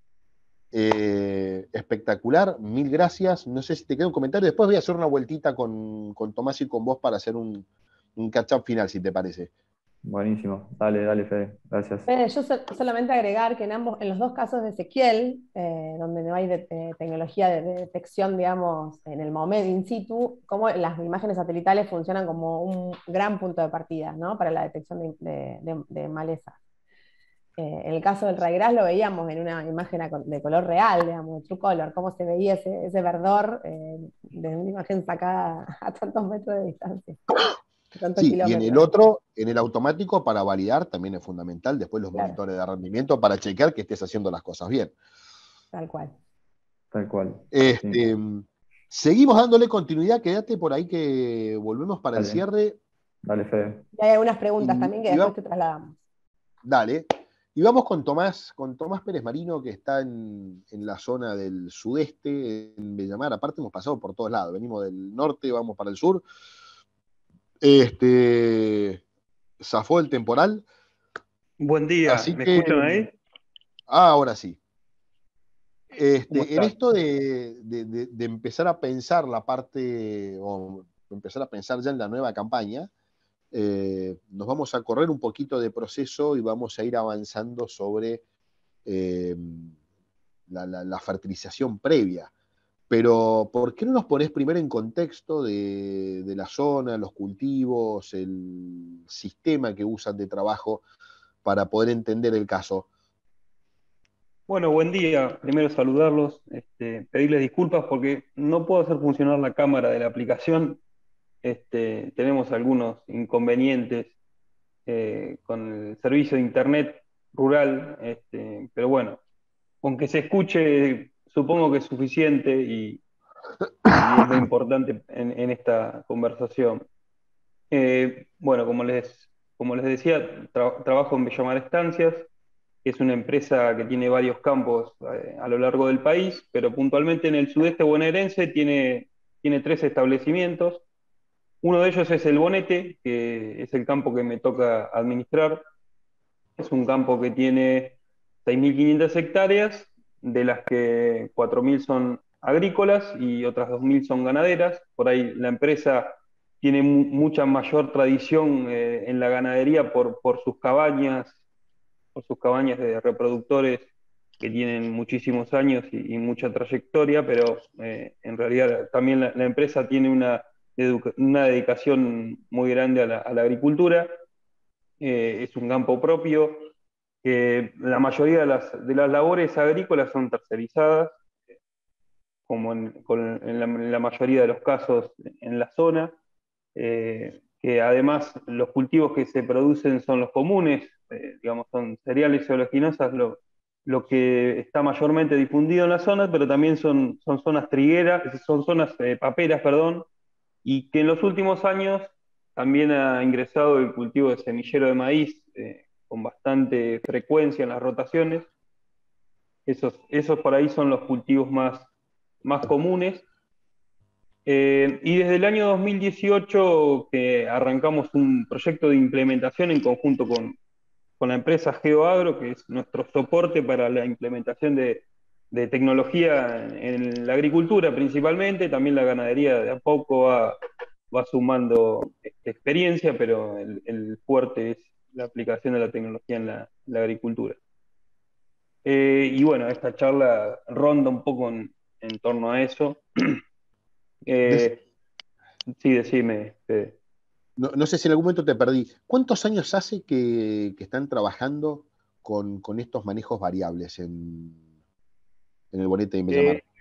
eh, espectacular, mil gracias. No sé si te queda un comentario. Después voy a hacer una vueltita con, con Tomás y con vos para hacer un, un catch-up final, si te parece. buenísimo. Dale, dale, Fede. Gracias. Eh, yo so- solamente agregar que en ambos, en los dos casos de Ezequiel, eh, donde no hay de- eh, tecnología de, de detección, digamos, en el momento in situ, como las imágenes satelitales funcionan como un gran punto de partida, ¿no? Para la detección de, de, de- de malezas. Eh, en el caso del raigras lo veíamos en una imagen a co- de color real, digamos, de true color, cómo se veía ese, ese verdor eh, desde una imagen sacada a tantos metros de distancia, a tantos Sí, y en el kilómetros. otro, en el automático, para validar, también es fundamental. Después los Claro, monitores de rendimiento para chequear que estés haciendo las cosas bien. tal cual. Tal cual. Sí. Este, seguimos dándole continuidad. Quédate por ahí que volvemos para el Dale, cierre. dale, Fede. Y hay algunas preguntas Y, también que y después va- te trasladamos. dale. Y vamos con Tomás, con Tomás Pérez Marino, que está en, en la zona del sudeste, en Bellamar. Aparte hemos pasado por todos lados. Venimos del norte, vamos para el sur. Este, zafó el temporal. Buen día, Así ¿me que, escuchan ahí? ah, ahora sí. ¿Cómo Este, en están? esto de, de- de- de empezar a pensar la parte, o empezar a pensar ya en la nueva campaña, eh, nos vamos a correr un poquito de proceso y vamos a ir avanzando sobre eh, la, la- la fertilización previa. Pero, ¿por qué no nos pones primero en contexto de, de la zona, los cultivos, el sistema que usan de trabajo para poder entender el caso? Bueno, buen día. Primero saludarlos, este, pedirles disculpas porque no puedo hacer funcionar la cámara de la aplicación. Este, tenemos algunos inconvenientes eh, con el servicio de internet rural, este, pero bueno, con que se escuche supongo que es suficiente y, y es lo importante en, en esta conversación. Eh, bueno, como les, como les decía, tra- trabajo en Bellamar Estancias, que es una empresa que tiene varios campos eh, a lo largo del país, pero puntualmente en el sudeste bonaerense tiene, tiene tres establecimientos. Uno de ellos es el Bonete, que es el campo que me toca administrar. Es un campo que tiene seis mil quinientas hectáreas, de las que cuatro mil son agrícolas y otras dos mil son ganaderas. Por ahí la empresa tiene mu mucha mayor tradición eh, en la ganadería por, por sus cabañas, por sus cabañas de reproductores que tienen muchísimos años y, y mucha trayectoria, pero eh, en realidad también la, la empresa tiene una, una dedicación muy grande a la, a la agricultura. Eh, es un campo propio, que la mayoría de las, de las labores agrícolas son tercerizadas, como en, con, en, la, en, la, mayoría de los casos en la zona, eh, que además los cultivos que se producen son los comunes, eh, digamos, son cereales y oleaginosas, lo, lo que está mayormente difundido en la zona, pero también son, son zonas trigueras, son zonas eh, paperas, perdón, y que en los últimos años también ha ingresado el cultivo de semillero de maíz eh, con bastante frecuencia en las rotaciones. Esos, esos por ahí son los cultivos más, más comunes. Eh, y desde el año dos mil dieciocho que arrancamos un proyecto de implementación en conjunto con, con la empresa GeoAgro, que es nuestro soporte para la implementación de, de tecnología en, en la agricultura principalmente, también la ganadería de a poco va, va sumando este, experiencia, pero el, el fuerte es la aplicación de la tecnología en la, la agricultura. Eh, y bueno, esta charla ronda un poco en, en torno a eso. Eh, sí, decime, Fede. No, no sé si en algún momento te perdí. ¿Cuántos años hace que, que están trabajando con, con estos manejos variables en, en el bonete de Bellamar? Eh,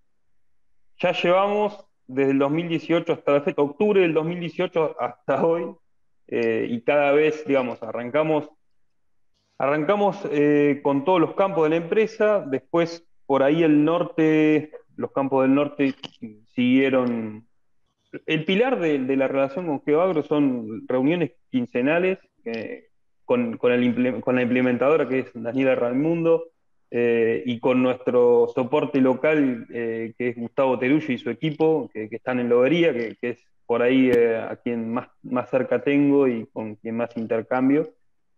ya llevamos desde el dos mil dieciocho hasta la fecha, octubre del dos mil dieciocho hasta hoy, eh, y cada vez, digamos, arrancamos, arrancamos eh, con todos los campos de la empresa, después por ahí el norte, los campos del norte siguieron. El pilar de, de la relación con GeoAgro son reuniones quincenales eh, con, con, el, con la implementadora, que es Daniela Raimundo, eh, y con nuestro soporte local, eh, que es Gustavo Terulli y su equipo, que, que están en Lobería, que, que es por ahí eh, a quien más, más cerca tengo y con quien más intercambio.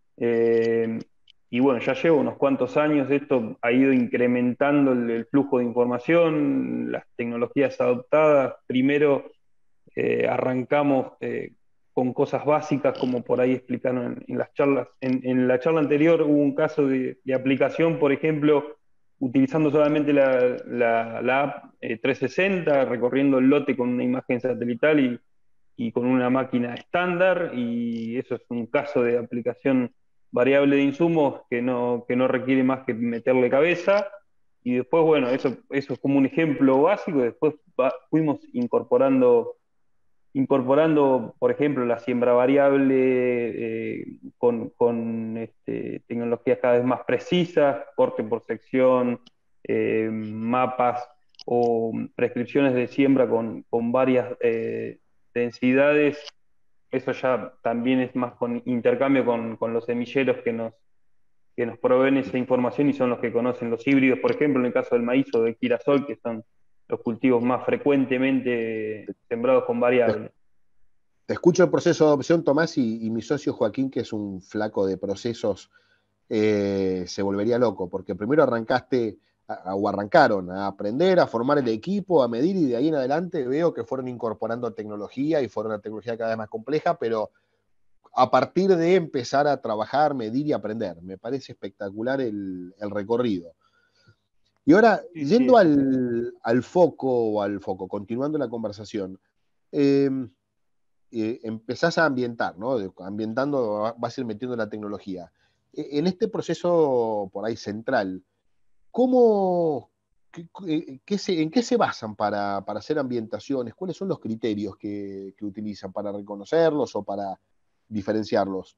Eh, y bueno, ya llevo unos cuantos años, esto ha ido incrementando el, el flujo de información, las tecnologías adoptadas. Primero eh, arrancamos eh, con cosas básicas, como por ahí explicaron en, en las charlas. En, en la charla anterior hubo un caso de, de aplicación, por ejemplo, utilizando solamente la, la, la app eh, trescientos sesenta, recorriendo el lote con una imagen satelital y, y con una máquina estándar, y eso es un caso de aplicación variable de insumos que no, que no requiere más que meterle cabeza. Y después, bueno, eso, eso es como un ejemplo básico, y después va, fuimos incorporando incorporando, por ejemplo, la siembra variable eh, con, con este, tecnologías cada vez más precisas, corte por sección, eh, mapas o prescripciones de siembra con, con varias eh, densidades. Eso ya también es más con intercambio con, con los semilleros que nos, que nos proveen esa información y son los que conocen los híbridos, por ejemplo, en el caso del maíz o del girasol, que son los cultivos más frecuentemente sembrados con variables. Te escucho el proceso de adopción, Tomás, y, y mi socio Joaquín, que es un flaco de procesos, eh, se volvería loco, porque primero arrancaste, a, o arrancaron a aprender, a formar el equipo, a medir, y de ahí en adelante veo que fueron incorporando tecnología, y fueron una tecnología cada vez más compleja, pero a partir de empezar a trabajar, medir y aprender. Me parece espectacular el, el recorrido. Y ahora, Sí, yendo sí. al, al foco, o al foco, continuando la conversación, eh, eh, empezás a ambientar, ¿no? Ambientando, vas a ir metiendo la tecnología. En este proceso, por ahí, central, ¿cómo, qué, qué se, ¿en qué se basan para, para hacer ambientaciones? ¿Cuáles son los criterios que, que utilizan para reconocerlos o para diferenciarlos?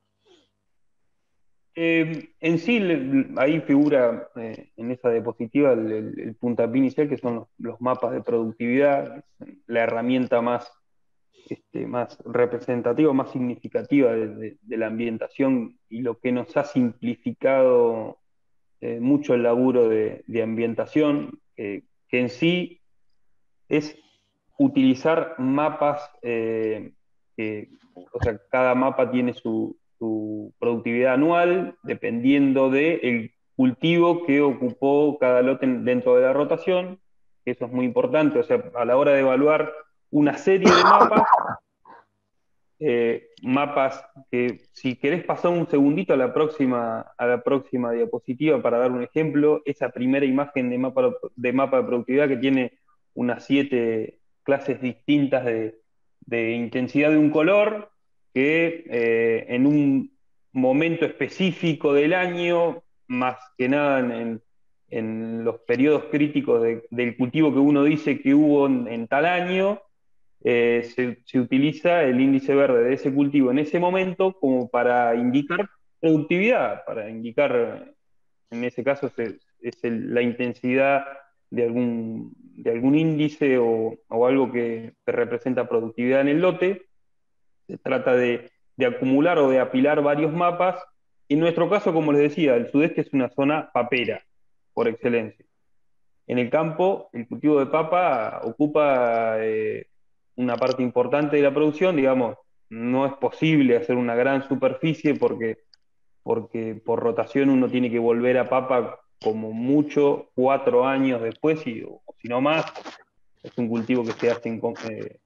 Eh, en sí, le- ahí figura eh, en esa diapositiva el, el- el puntapié inicial, que son los, los mapas de productividad, la herramienta más, este, más representativa, más significativa de, de- de la ambientación, y lo que nos ha simplificado eh, mucho el laburo de, de ambientación, eh, que en sí es utilizar mapas, eh, que, o sea, cada mapa tiene su, su productividad anual, dependiendo del cultivo que ocupó cada lote dentro de la rotación, que eso es muy importante. O sea, a la hora de evaluar una serie de mapas, eh, mapas que, si querés pasar un segundito a la próxima, a la próxima diapositiva para dar un ejemplo, esa primera imagen de mapa de, mapa de productividad, que tiene unas siete clases distintas de, de intensidad de un color, que eh, en un momento específico del año, más que nada en, en los periodos críticos de, del cultivo que uno dice que hubo en, en tal año, eh, se, se utiliza el índice verde de ese cultivo en ese momento como para indicar productividad, para indicar, en ese caso, es, es el, la intensidad de algún, de algún índice o, o algo que, que representa productividad en el lote. Se trata de, de acumular o de apilar varios mapas. En nuestro caso, como les decía, el sudeste es una zona papera, por excelencia. En el campo, el cultivo de papa ocupa eh, una parte importante de la producción. Digamos, no es posible hacer una gran superficie porque, porque por rotación uno tiene que volver a papa como mucho cuatro años después, y, o si no más. Es un cultivo que se hace en, eh,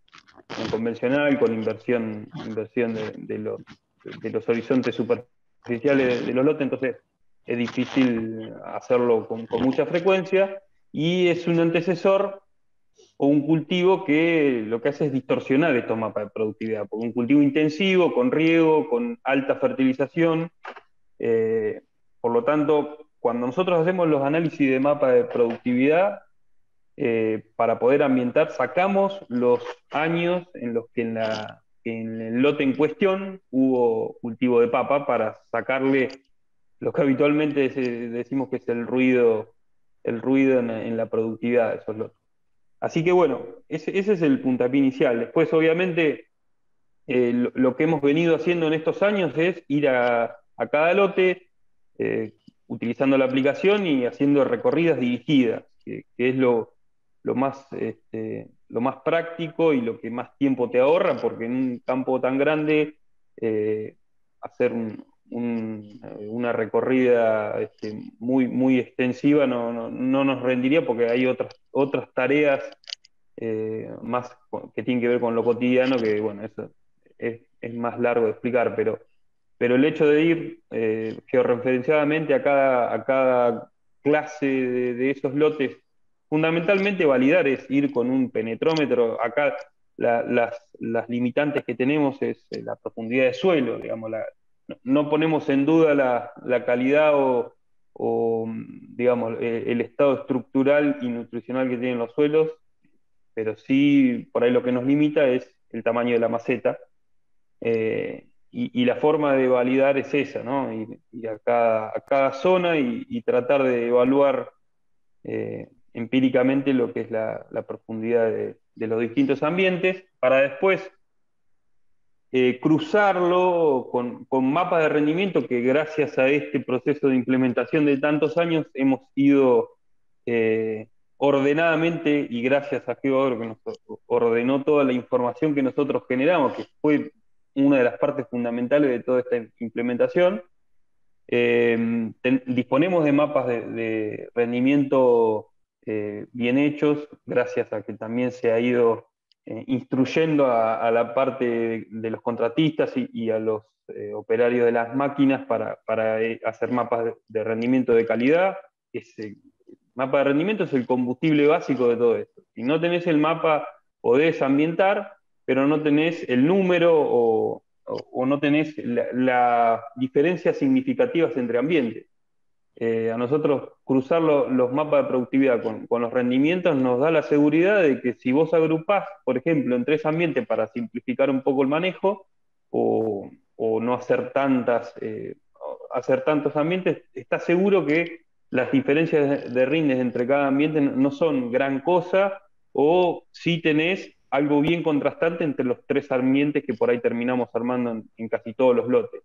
en convencional, con inversión, inversión de, de, los, de los horizontes superficiales de, de los lotes, entonces es difícil hacerlo con, con mucha frecuencia, y es un antecesor o un cultivo que lo que hace es distorsionar estos mapas de productividad, porque un cultivo intensivo, con riego, con alta fertilización, eh, por lo tanto, cuando nosotros hacemos los análisis de mapa de productividad, eh, para poder ambientar, sacamos los años en los que en, la, en el lote en cuestión hubo cultivo de papa, para sacarle lo que habitualmente decimos que es el ruido, el ruido en, en la productividad de esos lotes. Así que bueno, ese, ese es el puntapié inicial. Después, obviamente, eh, lo, lo que hemos venido haciendo en estos años es ir a, a cada lote, eh, utilizando la aplicación y haciendo recorridas dirigidas, que, que es lo, lo, más, este, lo más práctico y lo que más tiempo te ahorra, porque en un campo tan grande, eh, hacer un, un, una recorrida este, muy, muy extensiva no, no, no nos rendiría, porque hay otras, otras tareas eh, más que tienen que ver con lo cotidiano, que bueno, eso es, es más largo de explicar, pero, pero el hecho de ir eh, georreferenciadamente a cada, a cada clase de, de esos lotes, fundamentalmente validar es ir con un penetrómetro. Acá la, las, las limitantes que tenemos es la profundidad de suelo, digamos, la, no, no ponemos en duda la, la calidad o, o digamos, el, el estado estructural y nutricional que tienen los suelos, pero sí, por ahí lo que nos limita es el tamaño de la maceta, eh, y, y la forma de validar es esa, ¿no? Ir, ir a, cada, a cada zona y, y tratar de evaluar eh, empíricamente lo que es la, la profundidad de, de los distintos ambientes, para después eh, cruzarlo con, con mapas de rendimiento que, gracias a este proceso de implementación de tantos años, hemos ido eh, ordenadamente, y gracias a GeoAgro que nos ordenó toda la información que nosotros generamos, que fue una de las partes fundamentales de toda esta implementación. Eh, ten, disponemos de mapas de, de rendimiento eh, bien hechos, gracias a que también se ha ido eh, instruyendo a, a la parte de, de los contratistas y, y a los eh, operarios de las máquinas para, para eh, hacer mapas de, de rendimiento de calidad. Ese mapa de rendimiento es el combustible básico de todo esto. Si no tenés el mapa, podés ambientar, pero no tenés el número o, o, o no tenés las la diferencias significativas entre ambientes. Eh, a nosotros cruzar lo, los mapas de productividad con, con los rendimientos nos da la seguridad de que si vos agrupás, por ejemplo, en tres ambientes para simplificar un poco el manejo, o, o no hacer tantas, eh, hacer tantos ambientes, estás seguro que las diferencias de rindes entre cada ambiente no son gran cosa, o si tenés algo bien contrastante entre los tres ambientes que por ahí terminamos armando en, en casi todos los lotes.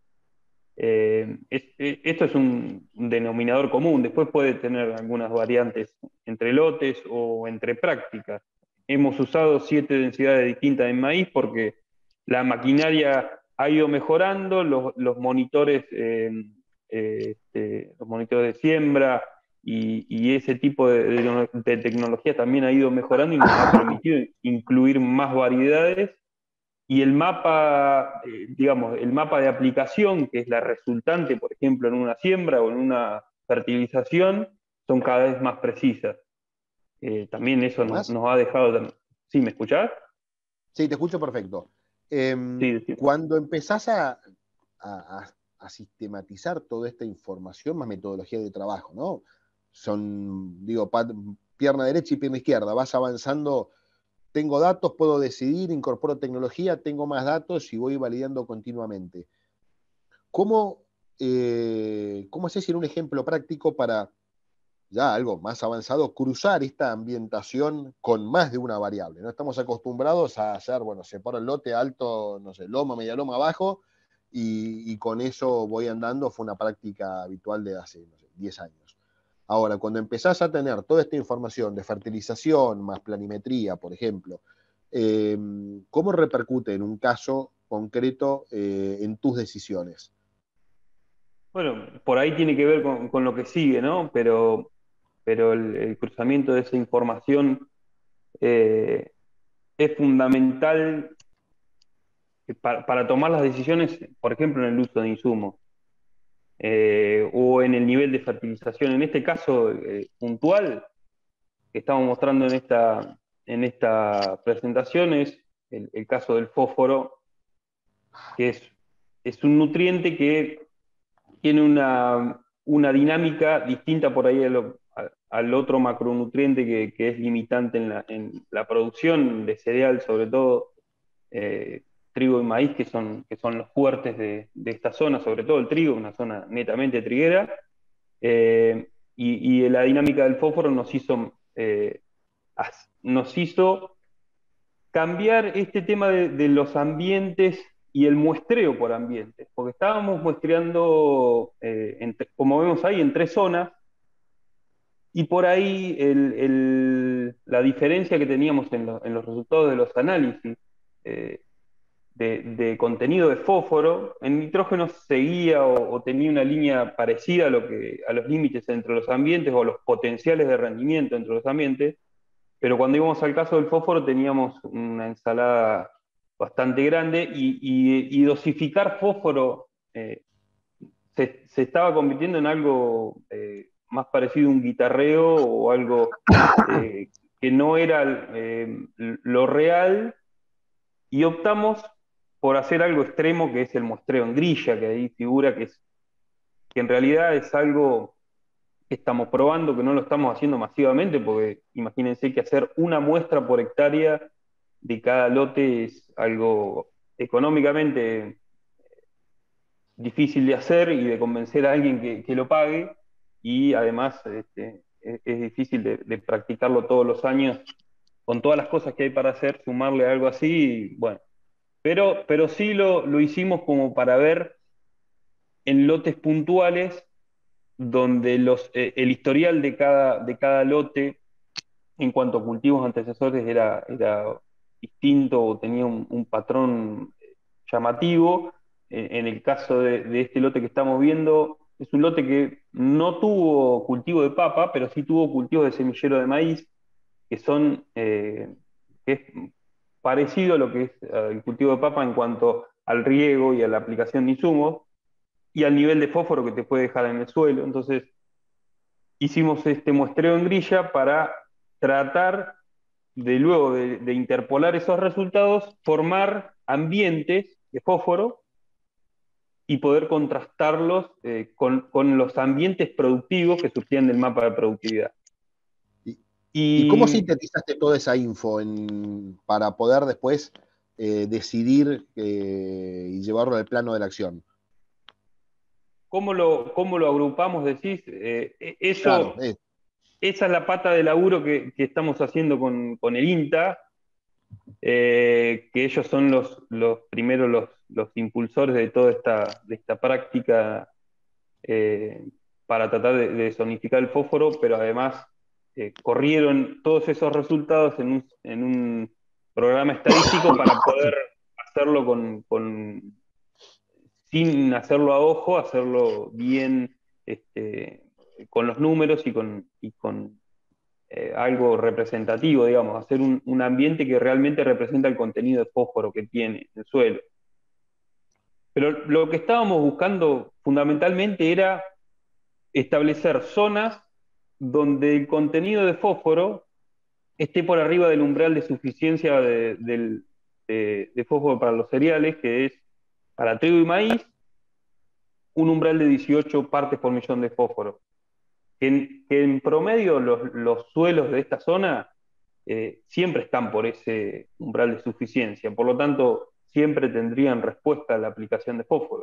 Eh, es, es, esto es un, un denominador común. Después puede tener algunas variantes entre lotes o entre prácticas. Hemos usado siete densidades distintas en maíz porque la maquinaria ha ido mejorando, los, los monitores eh, eh, este, los monitores de siembra y, y ese tipo de, de, de tecnología también ha ido mejorando y nos ha permitido incluir más variedades. Y el mapa, eh, digamos, el mapa de aplicación, que es la resultante, por ejemplo, en una siembra o en una fertilización, son cada vez más precisas. Eh, también eso nos, nos ha dejado... ¿Sí, me escuchás? Sí, te escucho perfecto. Eh, sí, sí. Cuando empezás a, a, a sistematizar toda esta información, más metodología de trabajo, ¿no? Son, digo, pierna derecha y pierna izquierda, vas avanzando... Tengo datos, puedo decidir, incorporo tecnología, tengo más datos y voy validando continuamente. ¿Cómo, eh, cómo haces en un ejemplo práctico para, ya algo más avanzado, cruzar esta ambientación con más de una variable? ¿No? Estamos acostumbrados a hacer, bueno, separo el lote alto, no sé, loma, media loma, abajo, y, y con eso voy andando. Fue una práctica habitual de hace, no sé, diez años. Ahora, cuando empezás a tener toda esta información de fertilización, más planimetría, por ejemplo, eh, ¿cómo repercute en un caso concreto eh, en tus decisiones? Bueno, por ahí tiene que ver con, con lo que sigue, ¿no? Pero, pero el, el cruzamiento de esa información eh, es fundamental para, para tomar las decisiones, por ejemplo, en el uso de insumos eh, o en el nivel de fertilización. En este caso eh, puntual que estamos mostrando en esta, en esta presentación es el, el caso del fósforo, que es, es un nutriente que tiene una, una dinámica distinta por ahí a lo, a, al otro macronutriente que, que es limitante en la, en la producción de cereal, sobre todo eh, trigo y maíz, que son, que son los fuertes de, de esta zona, sobre todo el trigo, una zona netamente triguera, eh, y, y la dinámica del fósforo nos hizo, eh, nos hizo cambiar este tema de, de los ambientes y el muestreo por ambientes, porque estábamos muestreando, eh, en, como vemos ahí, en tres zonas, y por ahí el, el, la diferencia que teníamos en, lo, en, los resultados de los análisis eh, de, de contenido de fósforo, en nitrógeno seguía o, o tenía una línea parecida a, lo que, a los límites entre los ambientes o los potenciales de rendimiento entre los ambientes, pero cuando íbamos al caso del fósforo teníamos una ensalada bastante grande y, y, y dosificar fósforo eh, se, se estaba convirtiendo en algo eh, más parecido a un guitarreo o algo eh, que no era eh, lo real, y optamos por hacer algo extremo, que es el muestreo en grilla, que ahí figura que, es, que en realidad es algo que estamos probando, que no lo estamos haciendo masivamente, porque imagínense que hacer una muestra por hectárea de cada lote es algo económicamente difícil de hacer y de convencer a alguien que, que lo pague, y además este, es, es difícil de, de practicarlo todos los años, con todas las cosas que hay para hacer, sumarle algo así, bueno. Pero, pero sí lo, lo hicimos como para ver en lotes puntuales donde los, eh, el historial de cada, de cada lote en cuanto a cultivos antecesores era, era distinto o tenía un, un patrón llamativo. En, en el caso de, de este lote que estamos viendo, es un lote que no tuvo cultivo de papa, pero sí tuvo cultivo de semillero de maíz, que son eh, que es parecido a lo que es el cultivo de papa en cuanto al riego y a la aplicación de insumos, y al nivel de fósforo que te puede dejar en el suelo. Entonces, hicimos este muestreo en grilla para tratar de luego de, de interpolar esos resultados, formar ambientes de fósforo y poder contrastarlos eh, con, con los ambientes productivos que surgían del mapa de productividad. ¿Y, y, ¿y cómo sintetizaste toda esa info en, para poder después eh, decidir eh, y llevarlo al plano de la acción? ¿Cómo lo, cómo lo agrupamos, decís? Eh, eso, claro, eh. Esa es la pata de laburo que, que estamos haciendo con, con el INTA, eh, que ellos son los, los primeros los, los impulsores de toda esta, de esta práctica eh, para tratar de, de zonificar el fósforo, pero además eh, corrieron todos esos resultados en un, en un programa estadístico para poder hacerlo con, con sin hacerlo a ojo, hacerlo bien este, con los números y con, y con eh, algo representativo, digamos, hacer un, un ambiente que realmente representa el contenido de fósforo que tiene el suelo. Pero lo que estábamos buscando fundamentalmente era establecer zonas donde el contenido de fósforo esté por arriba del umbral de suficiencia de, de, de, de fósforo para los cereales, que es para trigo y maíz, un umbral de dieciocho partes por millón de fósforo. Que en, que en promedio los, los suelos de esta zona eh, siempre están por ese umbral de suficiencia, por lo tanto siempre tendrían respuesta a la aplicación de fósforo.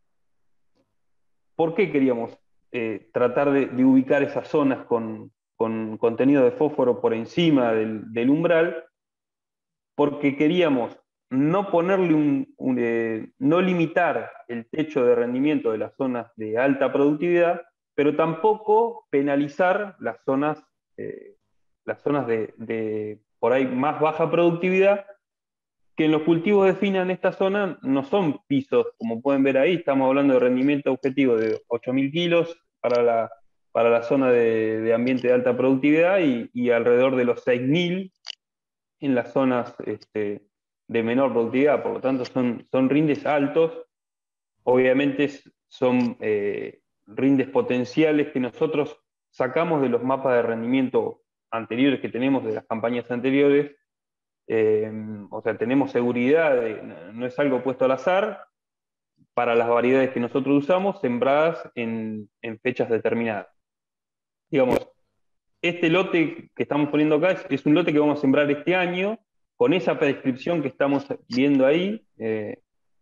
¿Por qué queríamos eh, tratar de, de ubicar esas zonas con, con contenido de fósforo por encima del, del umbral? Porque queríamos no ponerle un, un eh, no limitar el techo de rendimiento de las zonas de alta productividad, pero tampoco penalizar las zonas, eh, las zonas de, de por ahí más baja productividad, que en los cultivos de fina en esta zona no son pisos, como pueden ver ahí, estamos hablando de rendimiento objetivo de ocho mil kilos para la, para la zona de, de ambiente de alta productividad y, y alrededor de los seis mil en las zonas este, de menor productividad, por lo tanto son, son rindes altos, obviamente son eh, rindes potenciales que nosotros sacamos de los mapas de rendimiento anteriores que tenemos, de las campañas anteriores, eh, o sea, tenemos seguridad, de, no es algo puesto al azar, para las variedades que nosotros usamos, sembradas en, en fechas determinadas. Digamos, este lote que estamos poniendo acá es, es un lote que vamos a sembrar este año, con esa prescripción que estamos viendo ahí, eh,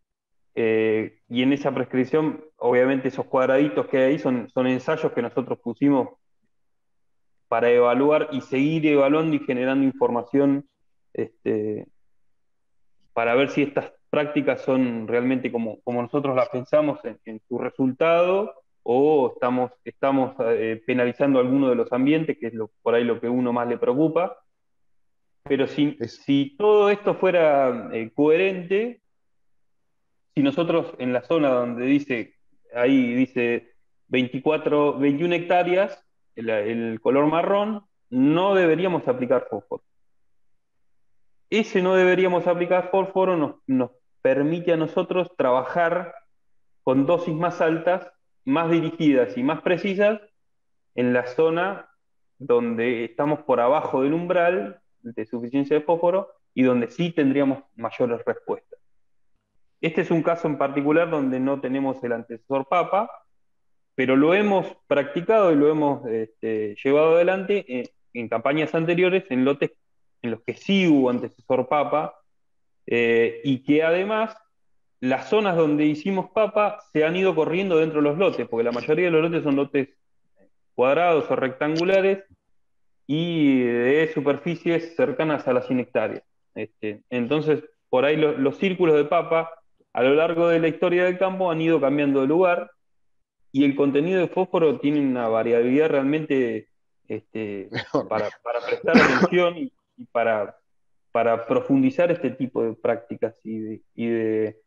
eh, y en esa prescripción, obviamente esos cuadraditos que hay ahí son, son ensayos que nosotros pusimos para evaluar y seguir evaluando y generando información este, para ver si estas prácticas son realmente como, como nosotros las pensamos en, en su resultado, o estamos, estamos eh, penalizando alguno de los ambientes, que es lo, por ahí lo que a uno más le preocupa. Pero si, si todo esto fuera eh, coherente, si nosotros en la zona donde dice, ahí dice veinticuatro, veintiuna hectáreas, el, el color marrón, no deberíamos aplicar fósforo. Ese no deberíamos aplicar fósforo nos, nos permite a nosotros trabajar con dosis más altas, más dirigidas y más precisas en la zona donde estamos por abajo del umbral de suficiencia de fósforo y donde sí tendríamos mayores respuestas. Este es un caso en particular donde no tenemos el antecesor papa, pero lo hemos practicado y lo hemos este, llevado adelante en, en campañas anteriores, en lotes en los que sí hubo antecesor papa, eh, y que además las zonas donde hicimos papa se han ido corriendo dentro de los lotes, porque la mayoría de los lotes son lotes cuadrados o rectangulares y de superficies cercanas a las cien hectáreas. Este, entonces, por ahí lo, los círculos de papa a lo largo de la historia del campo han ido cambiando de lugar, y el contenido de fósforo tiene una variabilidad realmente este, para, para prestar atención y, y para, para profundizar este tipo de prácticas y de, y de,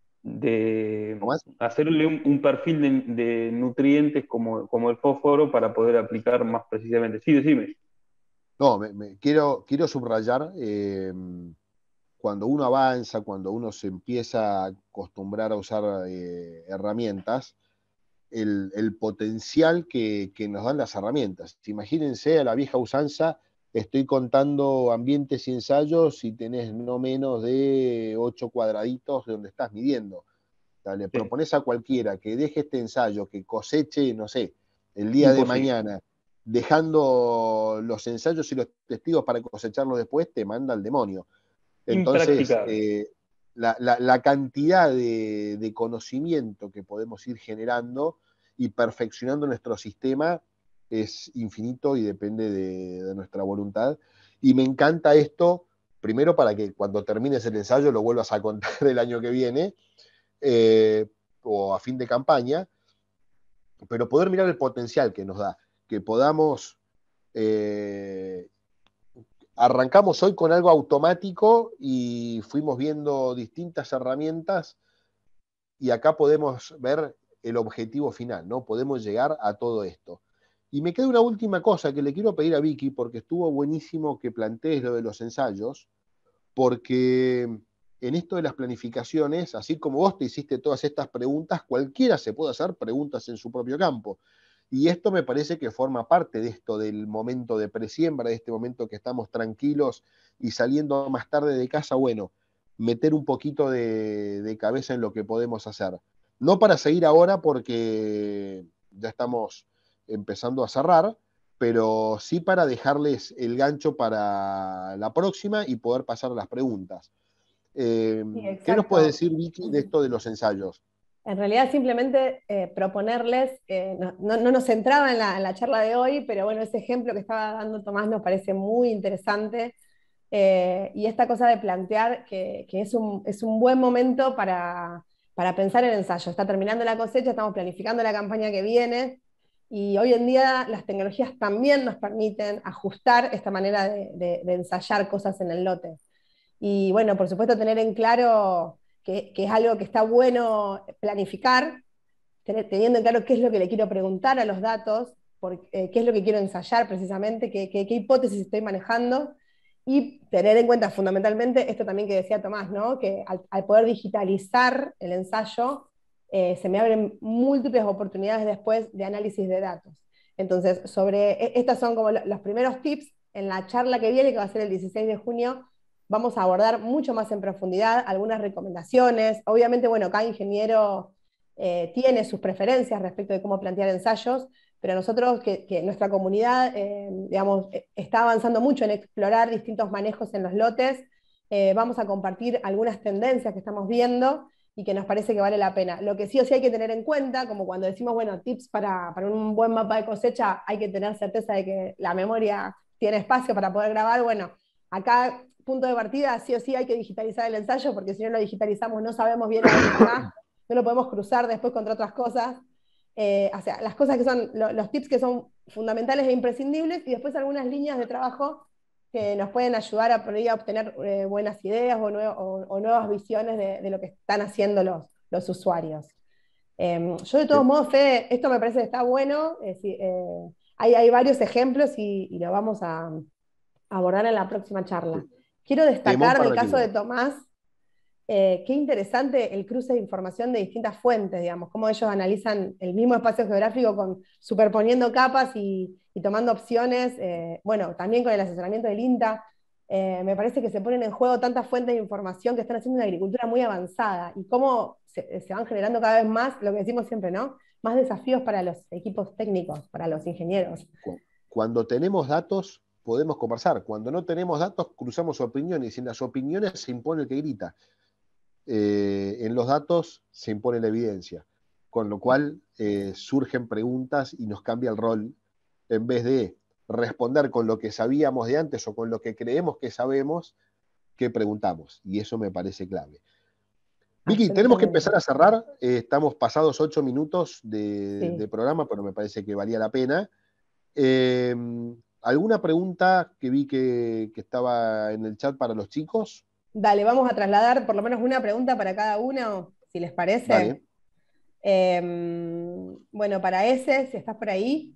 de hacerle un, un perfil de, de nutrientes como, como el fósforo para poder aplicar más precisamente. Sí, decime. No, me, me, quiero, quiero subrayar, eh, cuando uno avanza, cuando uno se empieza a acostumbrar a usar eh, herramientas, el, el potencial que, que nos dan las herramientas. Imagínense a la vieja usanza, estoy contando ambientes y ensayos y tenés no menos de ocho cuadraditos donde estás midiendo. O sea, le sí. propones a cualquiera que deje este ensayo, que coseche, no sé, el día Imposible. de mañana, dejando los ensayos y los testigos para cosecharlo después, te manda al demonio. Entonces, eh, la, la, la cantidad de, de conocimiento que podemos ir generando y perfeccionando nuestro sistema es infinito y depende de, de nuestra voluntad. Y me encanta esto, primero para que cuando termines el ensayo lo vuelvas a contar el año que viene, eh, o a fin de campaña, pero poder mirar el potencial que nos da, que podamos... Eh, arrancamos hoy con algo automático y fuimos viendo distintas herramientas, y acá podemos ver el objetivo final, ¿no? Podemos llegar a todo esto. Y me queda una última cosa que le quiero pedir a Vicky, porque estuvo buenísimo que plantees lo de los ensayos, porque en esto de las planificaciones, así como vos te hiciste todas estas preguntas, cualquiera se puede hacer preguntas en su propio campo. Y esto me parece que forma parte de esto del momento de presiembra, de este momento que estamos tranquilos y saliendo más tarde de casa, bueno, meter un poquito de, de cabeza en lo que podemos hacer. No para seguir ahora porque ya estamos empezando a cerrar, pero sí para dejarles el gancho para la próxima y poder pasar a las preguntas. Eh, sí, ¿qué nos puedes decir, Vicky, de esto de los ensayos? En realidad simplemente eh, proponerles, eh, no, no, no nos centraba en la, en la charla de hoy, pero bueno, ese ejemplo que estaba dando Tomás nos parece muy interesante, eh, y esta cosa de plantear que, que es, un, es un buen momento para, para pensar en ensayo. Está terminando la cosecha, estamos planificando la campaña que viene, y hoy en día las tecnologías también nos permiten ajustar esta manera de, de, de ensayar cosas en el lote. Y bueno, por supuesto tener en claro... Que, que es algo que está bueno planificar, teniendo en claro qué es lo que le quiero preguntar a los datos, por, eh, qué es lo que quiero ensayar precisamente, qué, qué, qué hipótesis estoy manejando, Y tener en cuenta fundamentalmente esto también que decía Tomás, ¿no? Que al, al poder digitalizar el ensayo, eh, se me abren múltiples oportunidades después de análisis de datos. Entonces, sobre, estos son como los primeros tips. En la charla que viene, que va a ser el dieciséis de junio, vamos a abordar mucho más en profundidad algunas recomendaciones. Obviamente, bueno, cada ingeniero eh, tiene sus preferencias respecto de cómo plantear ensayos, pero nosotros, que, que nuestra comunidad, eh, digamos, está avanzando mucho en explorar distintos manejos en los lotes, eh, vamos a compartir algunas tendencias que estamos viendo y que nos parece que vale la pena. Lo que sí o sí hay que tener en cuenta, como cuando decimos, bueno, tips para, para un buen mapa de cosecha, hay que tener certeza de que la memoria tiene espacio para poder grabar. Bueno, acá, punto de partida, sí o sí hay que digitalizar el ensayo, porque si no lo digitalizamos no sabemos bien a dónde está, no lo podemos cruzar después contra otras cosas. Eh, o sea, las cosas que son, lo, los tips que son fundamentales e imprescindibles, y después algunas líneas de trabajo que nos pueden ayudar a, a obtener eh, buenas ideas o, nue o, o nuevas visiones de, de, lo que están haciendo los, los usuarios. Eh, yo de todos modos, Fede, esto me parece que está bueno, eh, sí, eh, hay, hay varios ejemplos y, y lo vamos a, a abordar en la próxima charla. Quiero destacar del caso de Tomás, Eh, qué interesante el cruce de información de distintas fuentes, digamos, cómo ellos analizan el mismo espacio geográfico con, superponiendo capas y, y tomando opciones, eh, bueno, también con el asesoramiento del INTA. Eh, me parece que se ponen en juego tantas fuentes de información que están haciendo una agricultura muy avanzada y cómo se, se van generando cada vez más, lo que decimos siempre, ¿no? Más desafíos para los equipos técnicos, para los ingenieros. Cuando tenemos datos, podemos conversar. Cuando no tenemos datos, cruzamos opiniones y en las opiniones se impone el que grita. Eh, en los datos se impone la evidencia, con lo cual eh, surgen preguntas y nos cambia el rol. En vez de responder con lo que sabíamos de antes o con lo que creemos que sabemos, que preguntamos, y eso me parece clave. Vicky, tenemos que empezar a cerrar, eh, estamos pasados ocho minutos de, sí. de programa, pero me parece que valía la pena. Eh, ¿Alguna pregunta que vi que, que estaba en el chat para los chicos? Dale, vamos a trasladar por lo menos una pregunta para cada uno, si les parece. Vale. Eh, bueno, para ese, si estás por ahí.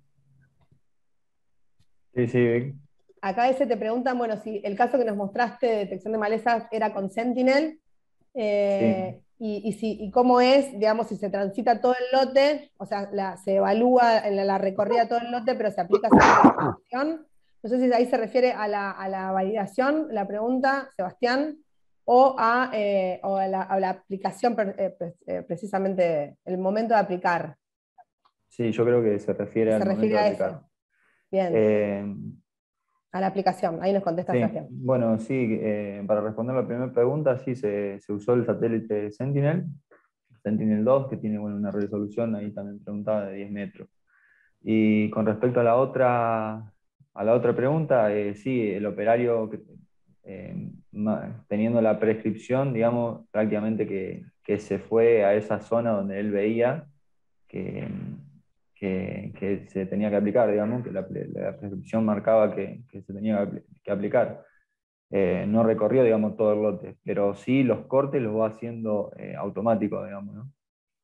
Sí, sí. Acá ese te preguntan, bueno, si el caso que nos mostraste de detección de malezas era con Sentinel, eh, sí. y, y, si, y cómo es, digamos, si se transita todo el lote, o sea, la, se evalúa en la, la recorrida todo el lote, pero se aplica esa validación. No sé si ahí se refiere a la, a la validación, la pregunta, Sebastián. O a, eh, o a, la, a la aplicación, eh, eh, precisamente el momento de aplicar. Sí, yo creo que se refiere se al refiere momento a de aplicar. Eso. Bien. Eh, a la aplicación, ahí nos contesta sí, Sebastián. Bueno, sí, eh, para responder la primera pregunta, sí, se, se usó el satélite Sentinel, Sentinel dos, que tiene bueno, una resolución, ahí también preguntaba, de diez metros. Y con respecto a la otra, a la otra pregunta, eh, sí, el operario... Que, Eh, teniendo la prescripción, digamos, prácticamente que, que se fue a esa zona donde él veía que, que, que se tenía que aplicar, digamos, que la, la prescripción marcaba que, que se tenía que aplicar. Eh, no recorrió, digamos, todo el lote, pero sí los cortes los va haciendo eh, automático, digamos, ¿no?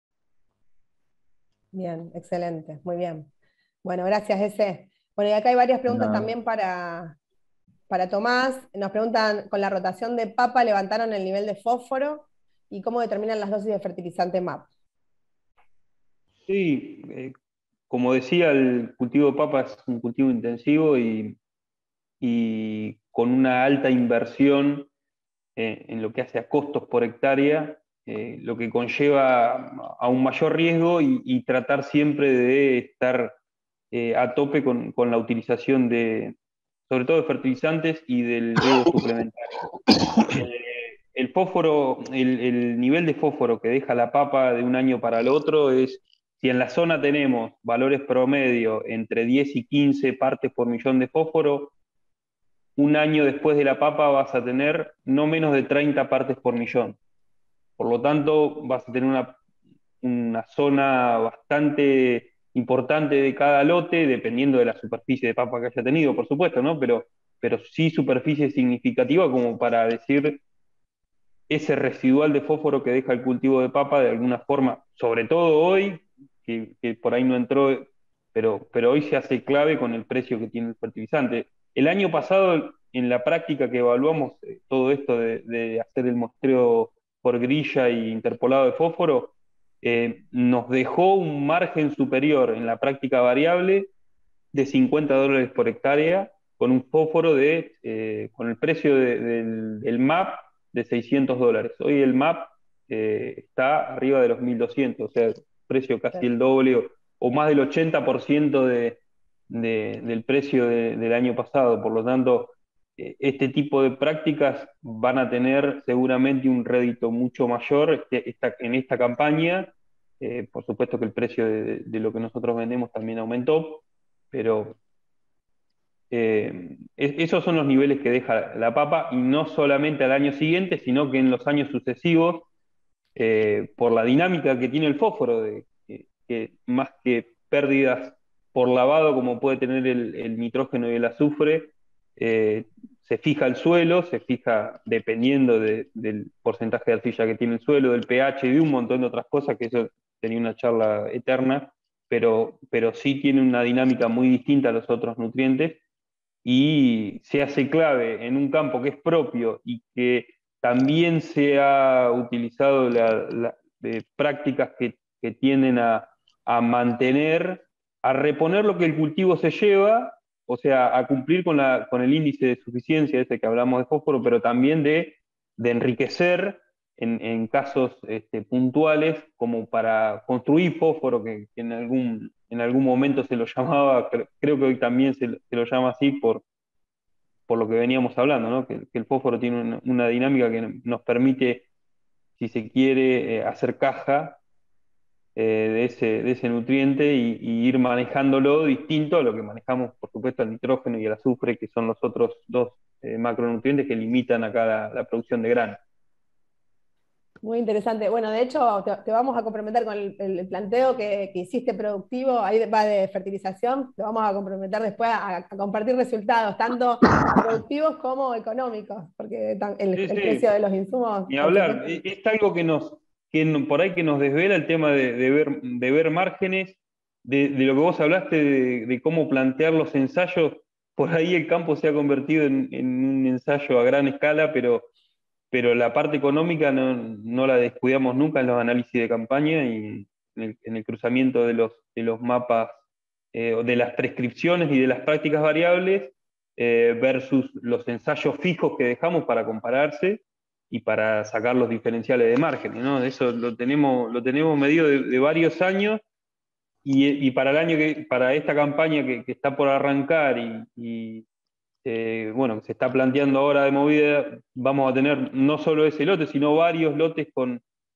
Bien, excelente, muy bien. Bueno, gracias, ese. Bueno, y acá hay varias preguntas no. también para... Para Tomás, nos preguntan, con la rotación de papa levantaron el nivel de fósforo y cómo determinan las dosis de fertilizante M A P. Sí, eh, como decía, el cultivo de papa es un cultivo intensivo y, y con una alta inversión eh, en lo que hace a costos por hectárea, eh, lo que conlleva a un mayor riesgo y, y tratar siempre de estar eh, a tope con, con la utilización de, sobre todo de fertilizantes y del riego suplementario. El, el fósforo, el, el nivel de fósforo que deja la papa de un año para el otro es, si en la zona tenemos valores promedio entre diez y quince partes por millón de fósforo, un año después de la papa vas a tener no menos de treinta partes por millón. Por lo tanto, vas a tener una, una zona bastante importante de cada lote, dependiendo de la superficie de papa que haya tenido, por supuesto, ¿no? Pero, pero sí superficie significativa como para decir ese residual de fósforo que deja el cultivo de papa de alguna forma, sobre todo hoy, que, que por ahí no entró, pero, pero hoy se hace clave con el precio que tiene el fertilizante. El año pasado en la práctica que evaluamos eh, todo esto de, de hacer el muestreo por grilla y interpolado de fósforo, eh, nos dejó un margen superior en la práctica variable de cincuenta dólares por hectárea, con un fósforo de, eh, con el precio de, del, del M A P de seiscientos dólares. Hoy el M A P eh, está arriba de los mil doscientos, o sea, precio casi el doble o, o más del ochenta por ciento de, de, del precio de, del año pasado. Por lo tanto, eh, este tipo de prácticas van a tener seguramente un rédito mucho mayor esta, en esta campaña. Eh, por supuesto que el precio de, de lo que nosotros vendemos también aumentó, pero eh, es, esos son los niveles que deja la papa, y no solamente al año siguiente, sino que en los años sucesivos, eh, por la dinámica que tiene el fósforo, de, que, que más que pérdidas por lavado como puede tener el, el nitrógeno y el azufre, eh, se fija el suelo, se fija dependiendo de, del porcentaje de arcilla que tiene el suelo, del pH y de un montón de otras cosas, que eso tenía una charla eterna, pero, pero sí tiene una dinámica muy distinta a los otros nutrientes, y se hace clave en un campo que es propio y que también se ha utilizado la, la, de prácticas que, que tienden a, a mantener, a reponer lo que el cultivo se lleva, o sea, a cumplir con, la, con el índice de suficiencia ese que hablamos de fósforo, pero también de, de enriquecer en, en casos este, puntuales, como para construir fósforo, que, que en, algún, en algún momento se lo llamaba, creo que hoy también se, se lo llama así por, por lo que veníamos hablando, ¿no? que, que el fósforo tiene una, una dinámica que nos permite, si se quiere, eh, hacer caja eh, de, ese, de ese nutriente, y, y ir manejándolo distinto a lo que manejamos, por supuesto, el nitrógeno y el azufre, que son los otros dos eh, macronutrientes que limitan acá la, la producción de grano. Muy interesante. Bueno, de hecho, te, te vamos a comprometer con el, el planteo que, que hiciste productivo, ahí va de fertilización, te vamos a comprometer después a, a compartir resultados, tanto productivos como económicos, porque el, Sí, el sí. precio de los insumos... Ni hablar, es, es algo que nos, que por ahí que nos desvela el tema de, de, ver, de ver márgenes, de, de lo que vos hablaste, de, de cómo plantear los ensayos. Por ahí el campo se ha convertido en, en un ensayo a gran escala, pero... pero la parte económica no, no la descuidamos nunca en los análisis de campaña, y en el, en el cruzamiento de los, de los mapas, eh, de las prescripciones y de las prácticas variables, eh, versus los ensayos fijos que dejamos para compararse y para sacar los diferenciales de márgenes, ¿no? Eso lo tenemos, lo tenemos medido de, de varios años, y, y para el año que, para esta campaña que, que está por arrancar y, y Eh, bueno, se está planteando ahora de movida, vamos a tener no solo ese lote, sino varios lotes con,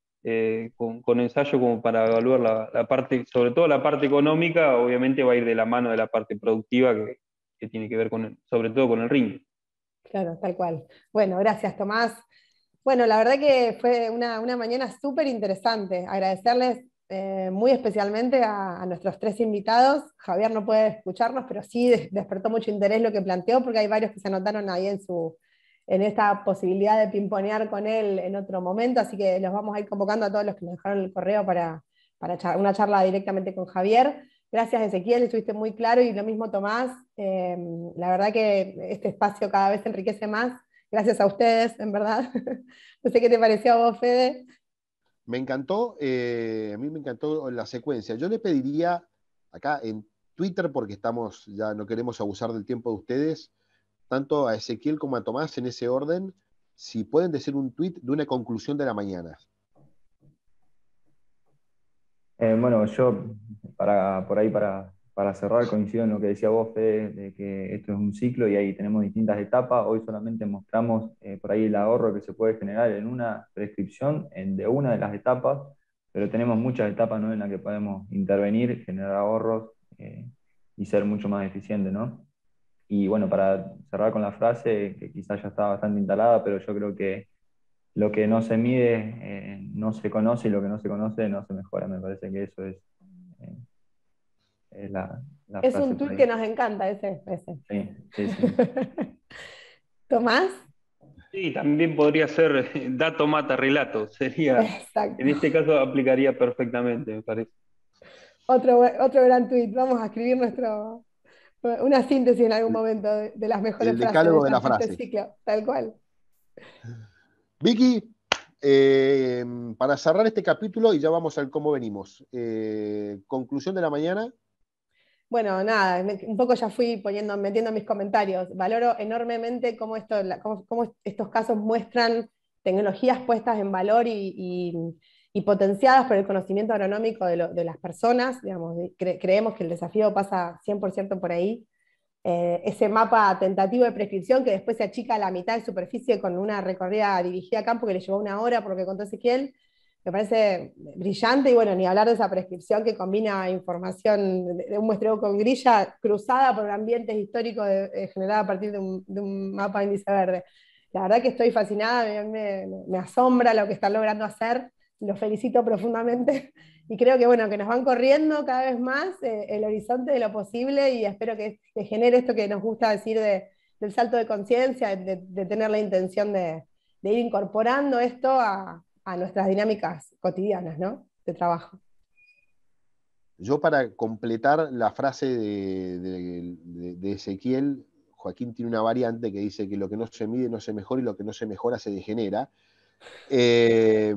eh, con, con ensayo, como para evaluar la, la parte, sobre todo la parte económica. Obviamente va a ir de la mano de la parte productiva, que, que tiene que ver con el, sobre todo con el ring. Claro, tal cual. Bueno, gracias, Tomás. Bueno, la verdad que fue una, una mañana súper interesante. Agradecerles Eh, muy especialmente a, a nuestros tres invitados. Javier no puede escucharnos, pero sí des, despertó mucho interés lo que planteó, porque hay varios que se anotaron ahí en, su, en esta posibilidad de pimponear con él en otro momento, así que los vamos a ir convocando a todos los que nos dejaron el correo para, para char una charla directamente con Javier. Gracias, Ezequiel, estuviste muy claro, y lo mismo, Tomás. Eh, la verdad que este espacio cada vez se enriquece más, gracias a ustedes, en verdad. No sé qué te pareció a vos, Fede. Me encantó, eh, a mí me encantó la secuencia. Yo le pediría acá en Twitter, porque estamos, ya no queremos abusar del tiempo de ustedes, tanto a Ezequiel como a Tomás, en ese orden, si pueden decir un tweet de una conclusión de la mañana. Eh, bueno, yo para, por ahí para, para cerrar coincido en lo que decía vos, Fede, de que esto es un ciclo y ahí tenemos distintas etapas. Hoy solamente mostramos eh, por ahí el ahorro que se puede generar en una prescripción en, de una de las etapas, pero tenemos muchas etapas, ¿no?, en las que podemos intervenir, generar ahorros eh, y ser mucho más eficientes, ¿no? Y bueno, para cerrar con la frase, que quizás ya está bastante instalada, pero yo creo que lo que no se mide eh, no se conoce, y lo que no se conoce no se mejora. Me parece que eso es, eh, es la, la es frase un tuit por ahí. que nos encanta, ese. ese. Sí, sí, sí. ¿Tomás? Sí, también podría ser dato mata relato, sería, Exacto. en este caso aplicaría perfectamente, me parece. Otro, otro gran tuit, vamos a escribir nuestro, Una síntesis en algún momento de, de las mejores El frases decálogo de la esta- este frase. ciclo, tal cual. Vicky, eh, para cerrar este capítulo y ya vamos al cómo venimos. Eh, conclusión de la mañana. Bueno, nada, me- un poco ya fui poniendo, metiendo mis comentarios. Valoro enormemente cómo, esto, la- cómo, cómo estos casos muestran tecnologías puestas en valor y, y- y potenciadas por el conocimiento agronómico de, lo- de las personas. Digamos, cre- creemos que el desafío pasa cien por ciento por ahí. Eh, ese mapa tentativo de prescripción que después se achica a la mitad de superficie con una recorrida dirigida a campo que le llevó una hora, por lo que contó Ezequiel, me parece brillante. Y bueno, ni hablar de esa prescripción que combina información de, de un muestreo con grilla cruzada por ambientes históricos de, de, generada a partir de un, de un mapa índice verde. La verdad que estoy fascinada, me, me, me asombra lo que están logrando hacer, los felicito profundamente. Y creo que bueno, que nos van corriendo cada vez más eh, el horizonte de lo posible, y espero que, que genere esto que nos gusta decir de, del salto de conciencia, de, de, tener la intención de, de ir incorporando esto a, a nuestras dinámicas cotidianas, ¿no? De trabajo. Yo, para completar la frase de, de, de, de Ezequiel, Joaquín tiene una variante que dice que lo que no se mide no se mejora y lo que no se mejora se degenera. Eh,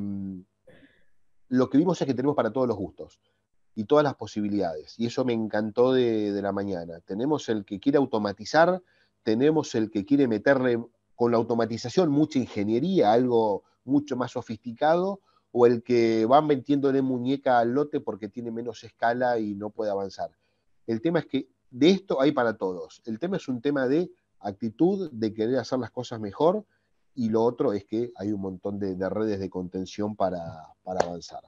lo que vimos es que tenemos para todos los gustos y todas las posibilidades, y eso me encantó de, de la mañana. Tenemos el que quiere automatizar, tenemos el que quiere meterle con la automatización mucha ingeniería, algo mucho más sofisticado, o el que va metiéndole muñeca al lote porque tiene menos escala y no puede avanzar. El tema es que de esto hay para todos. El tema es un tema de actitud, de querer hacer las cosas mejor, y lo otro es que hay un montón de, de redes de contención para, para avanzar.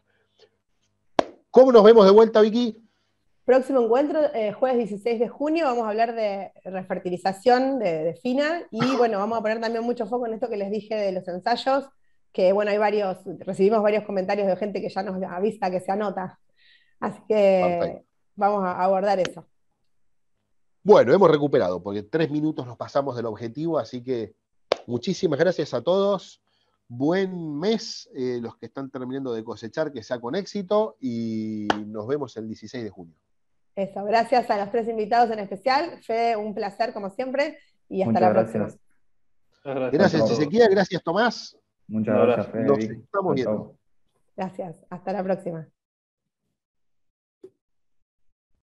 ¿Cómo nos vemos de vuelta, Vicky? Próximo encuentro, eh, jueves dieciséis de junio, vamos a hablar de refertilización de, de fina, y bueno, vamos a poner también mucho foco en esto que les dije de los ensayos, que bueno, hay varios, recibimos varios comentarios de gente que ya nos avisa que se anota, así que perfecto, vamos a abordar eso. Bueno, hemos recuperado, porque tres minutos nos pasamos del objetivo, así que muchísimas gracias a todos. Buen mes, eh, los que están terminando de cosechar, que sea con éxito, y nos vemos el dieciséis de junio. Eso, gracias a los tres invitados en especial. Fede, un placer como siempre, y hasta Muchas la gracias. próxima. Gracias, gracias Ezequiel, gracias Tomás. Muchas gracias, Fede. Nos estamos viendo. Gracias, hasta la próxima.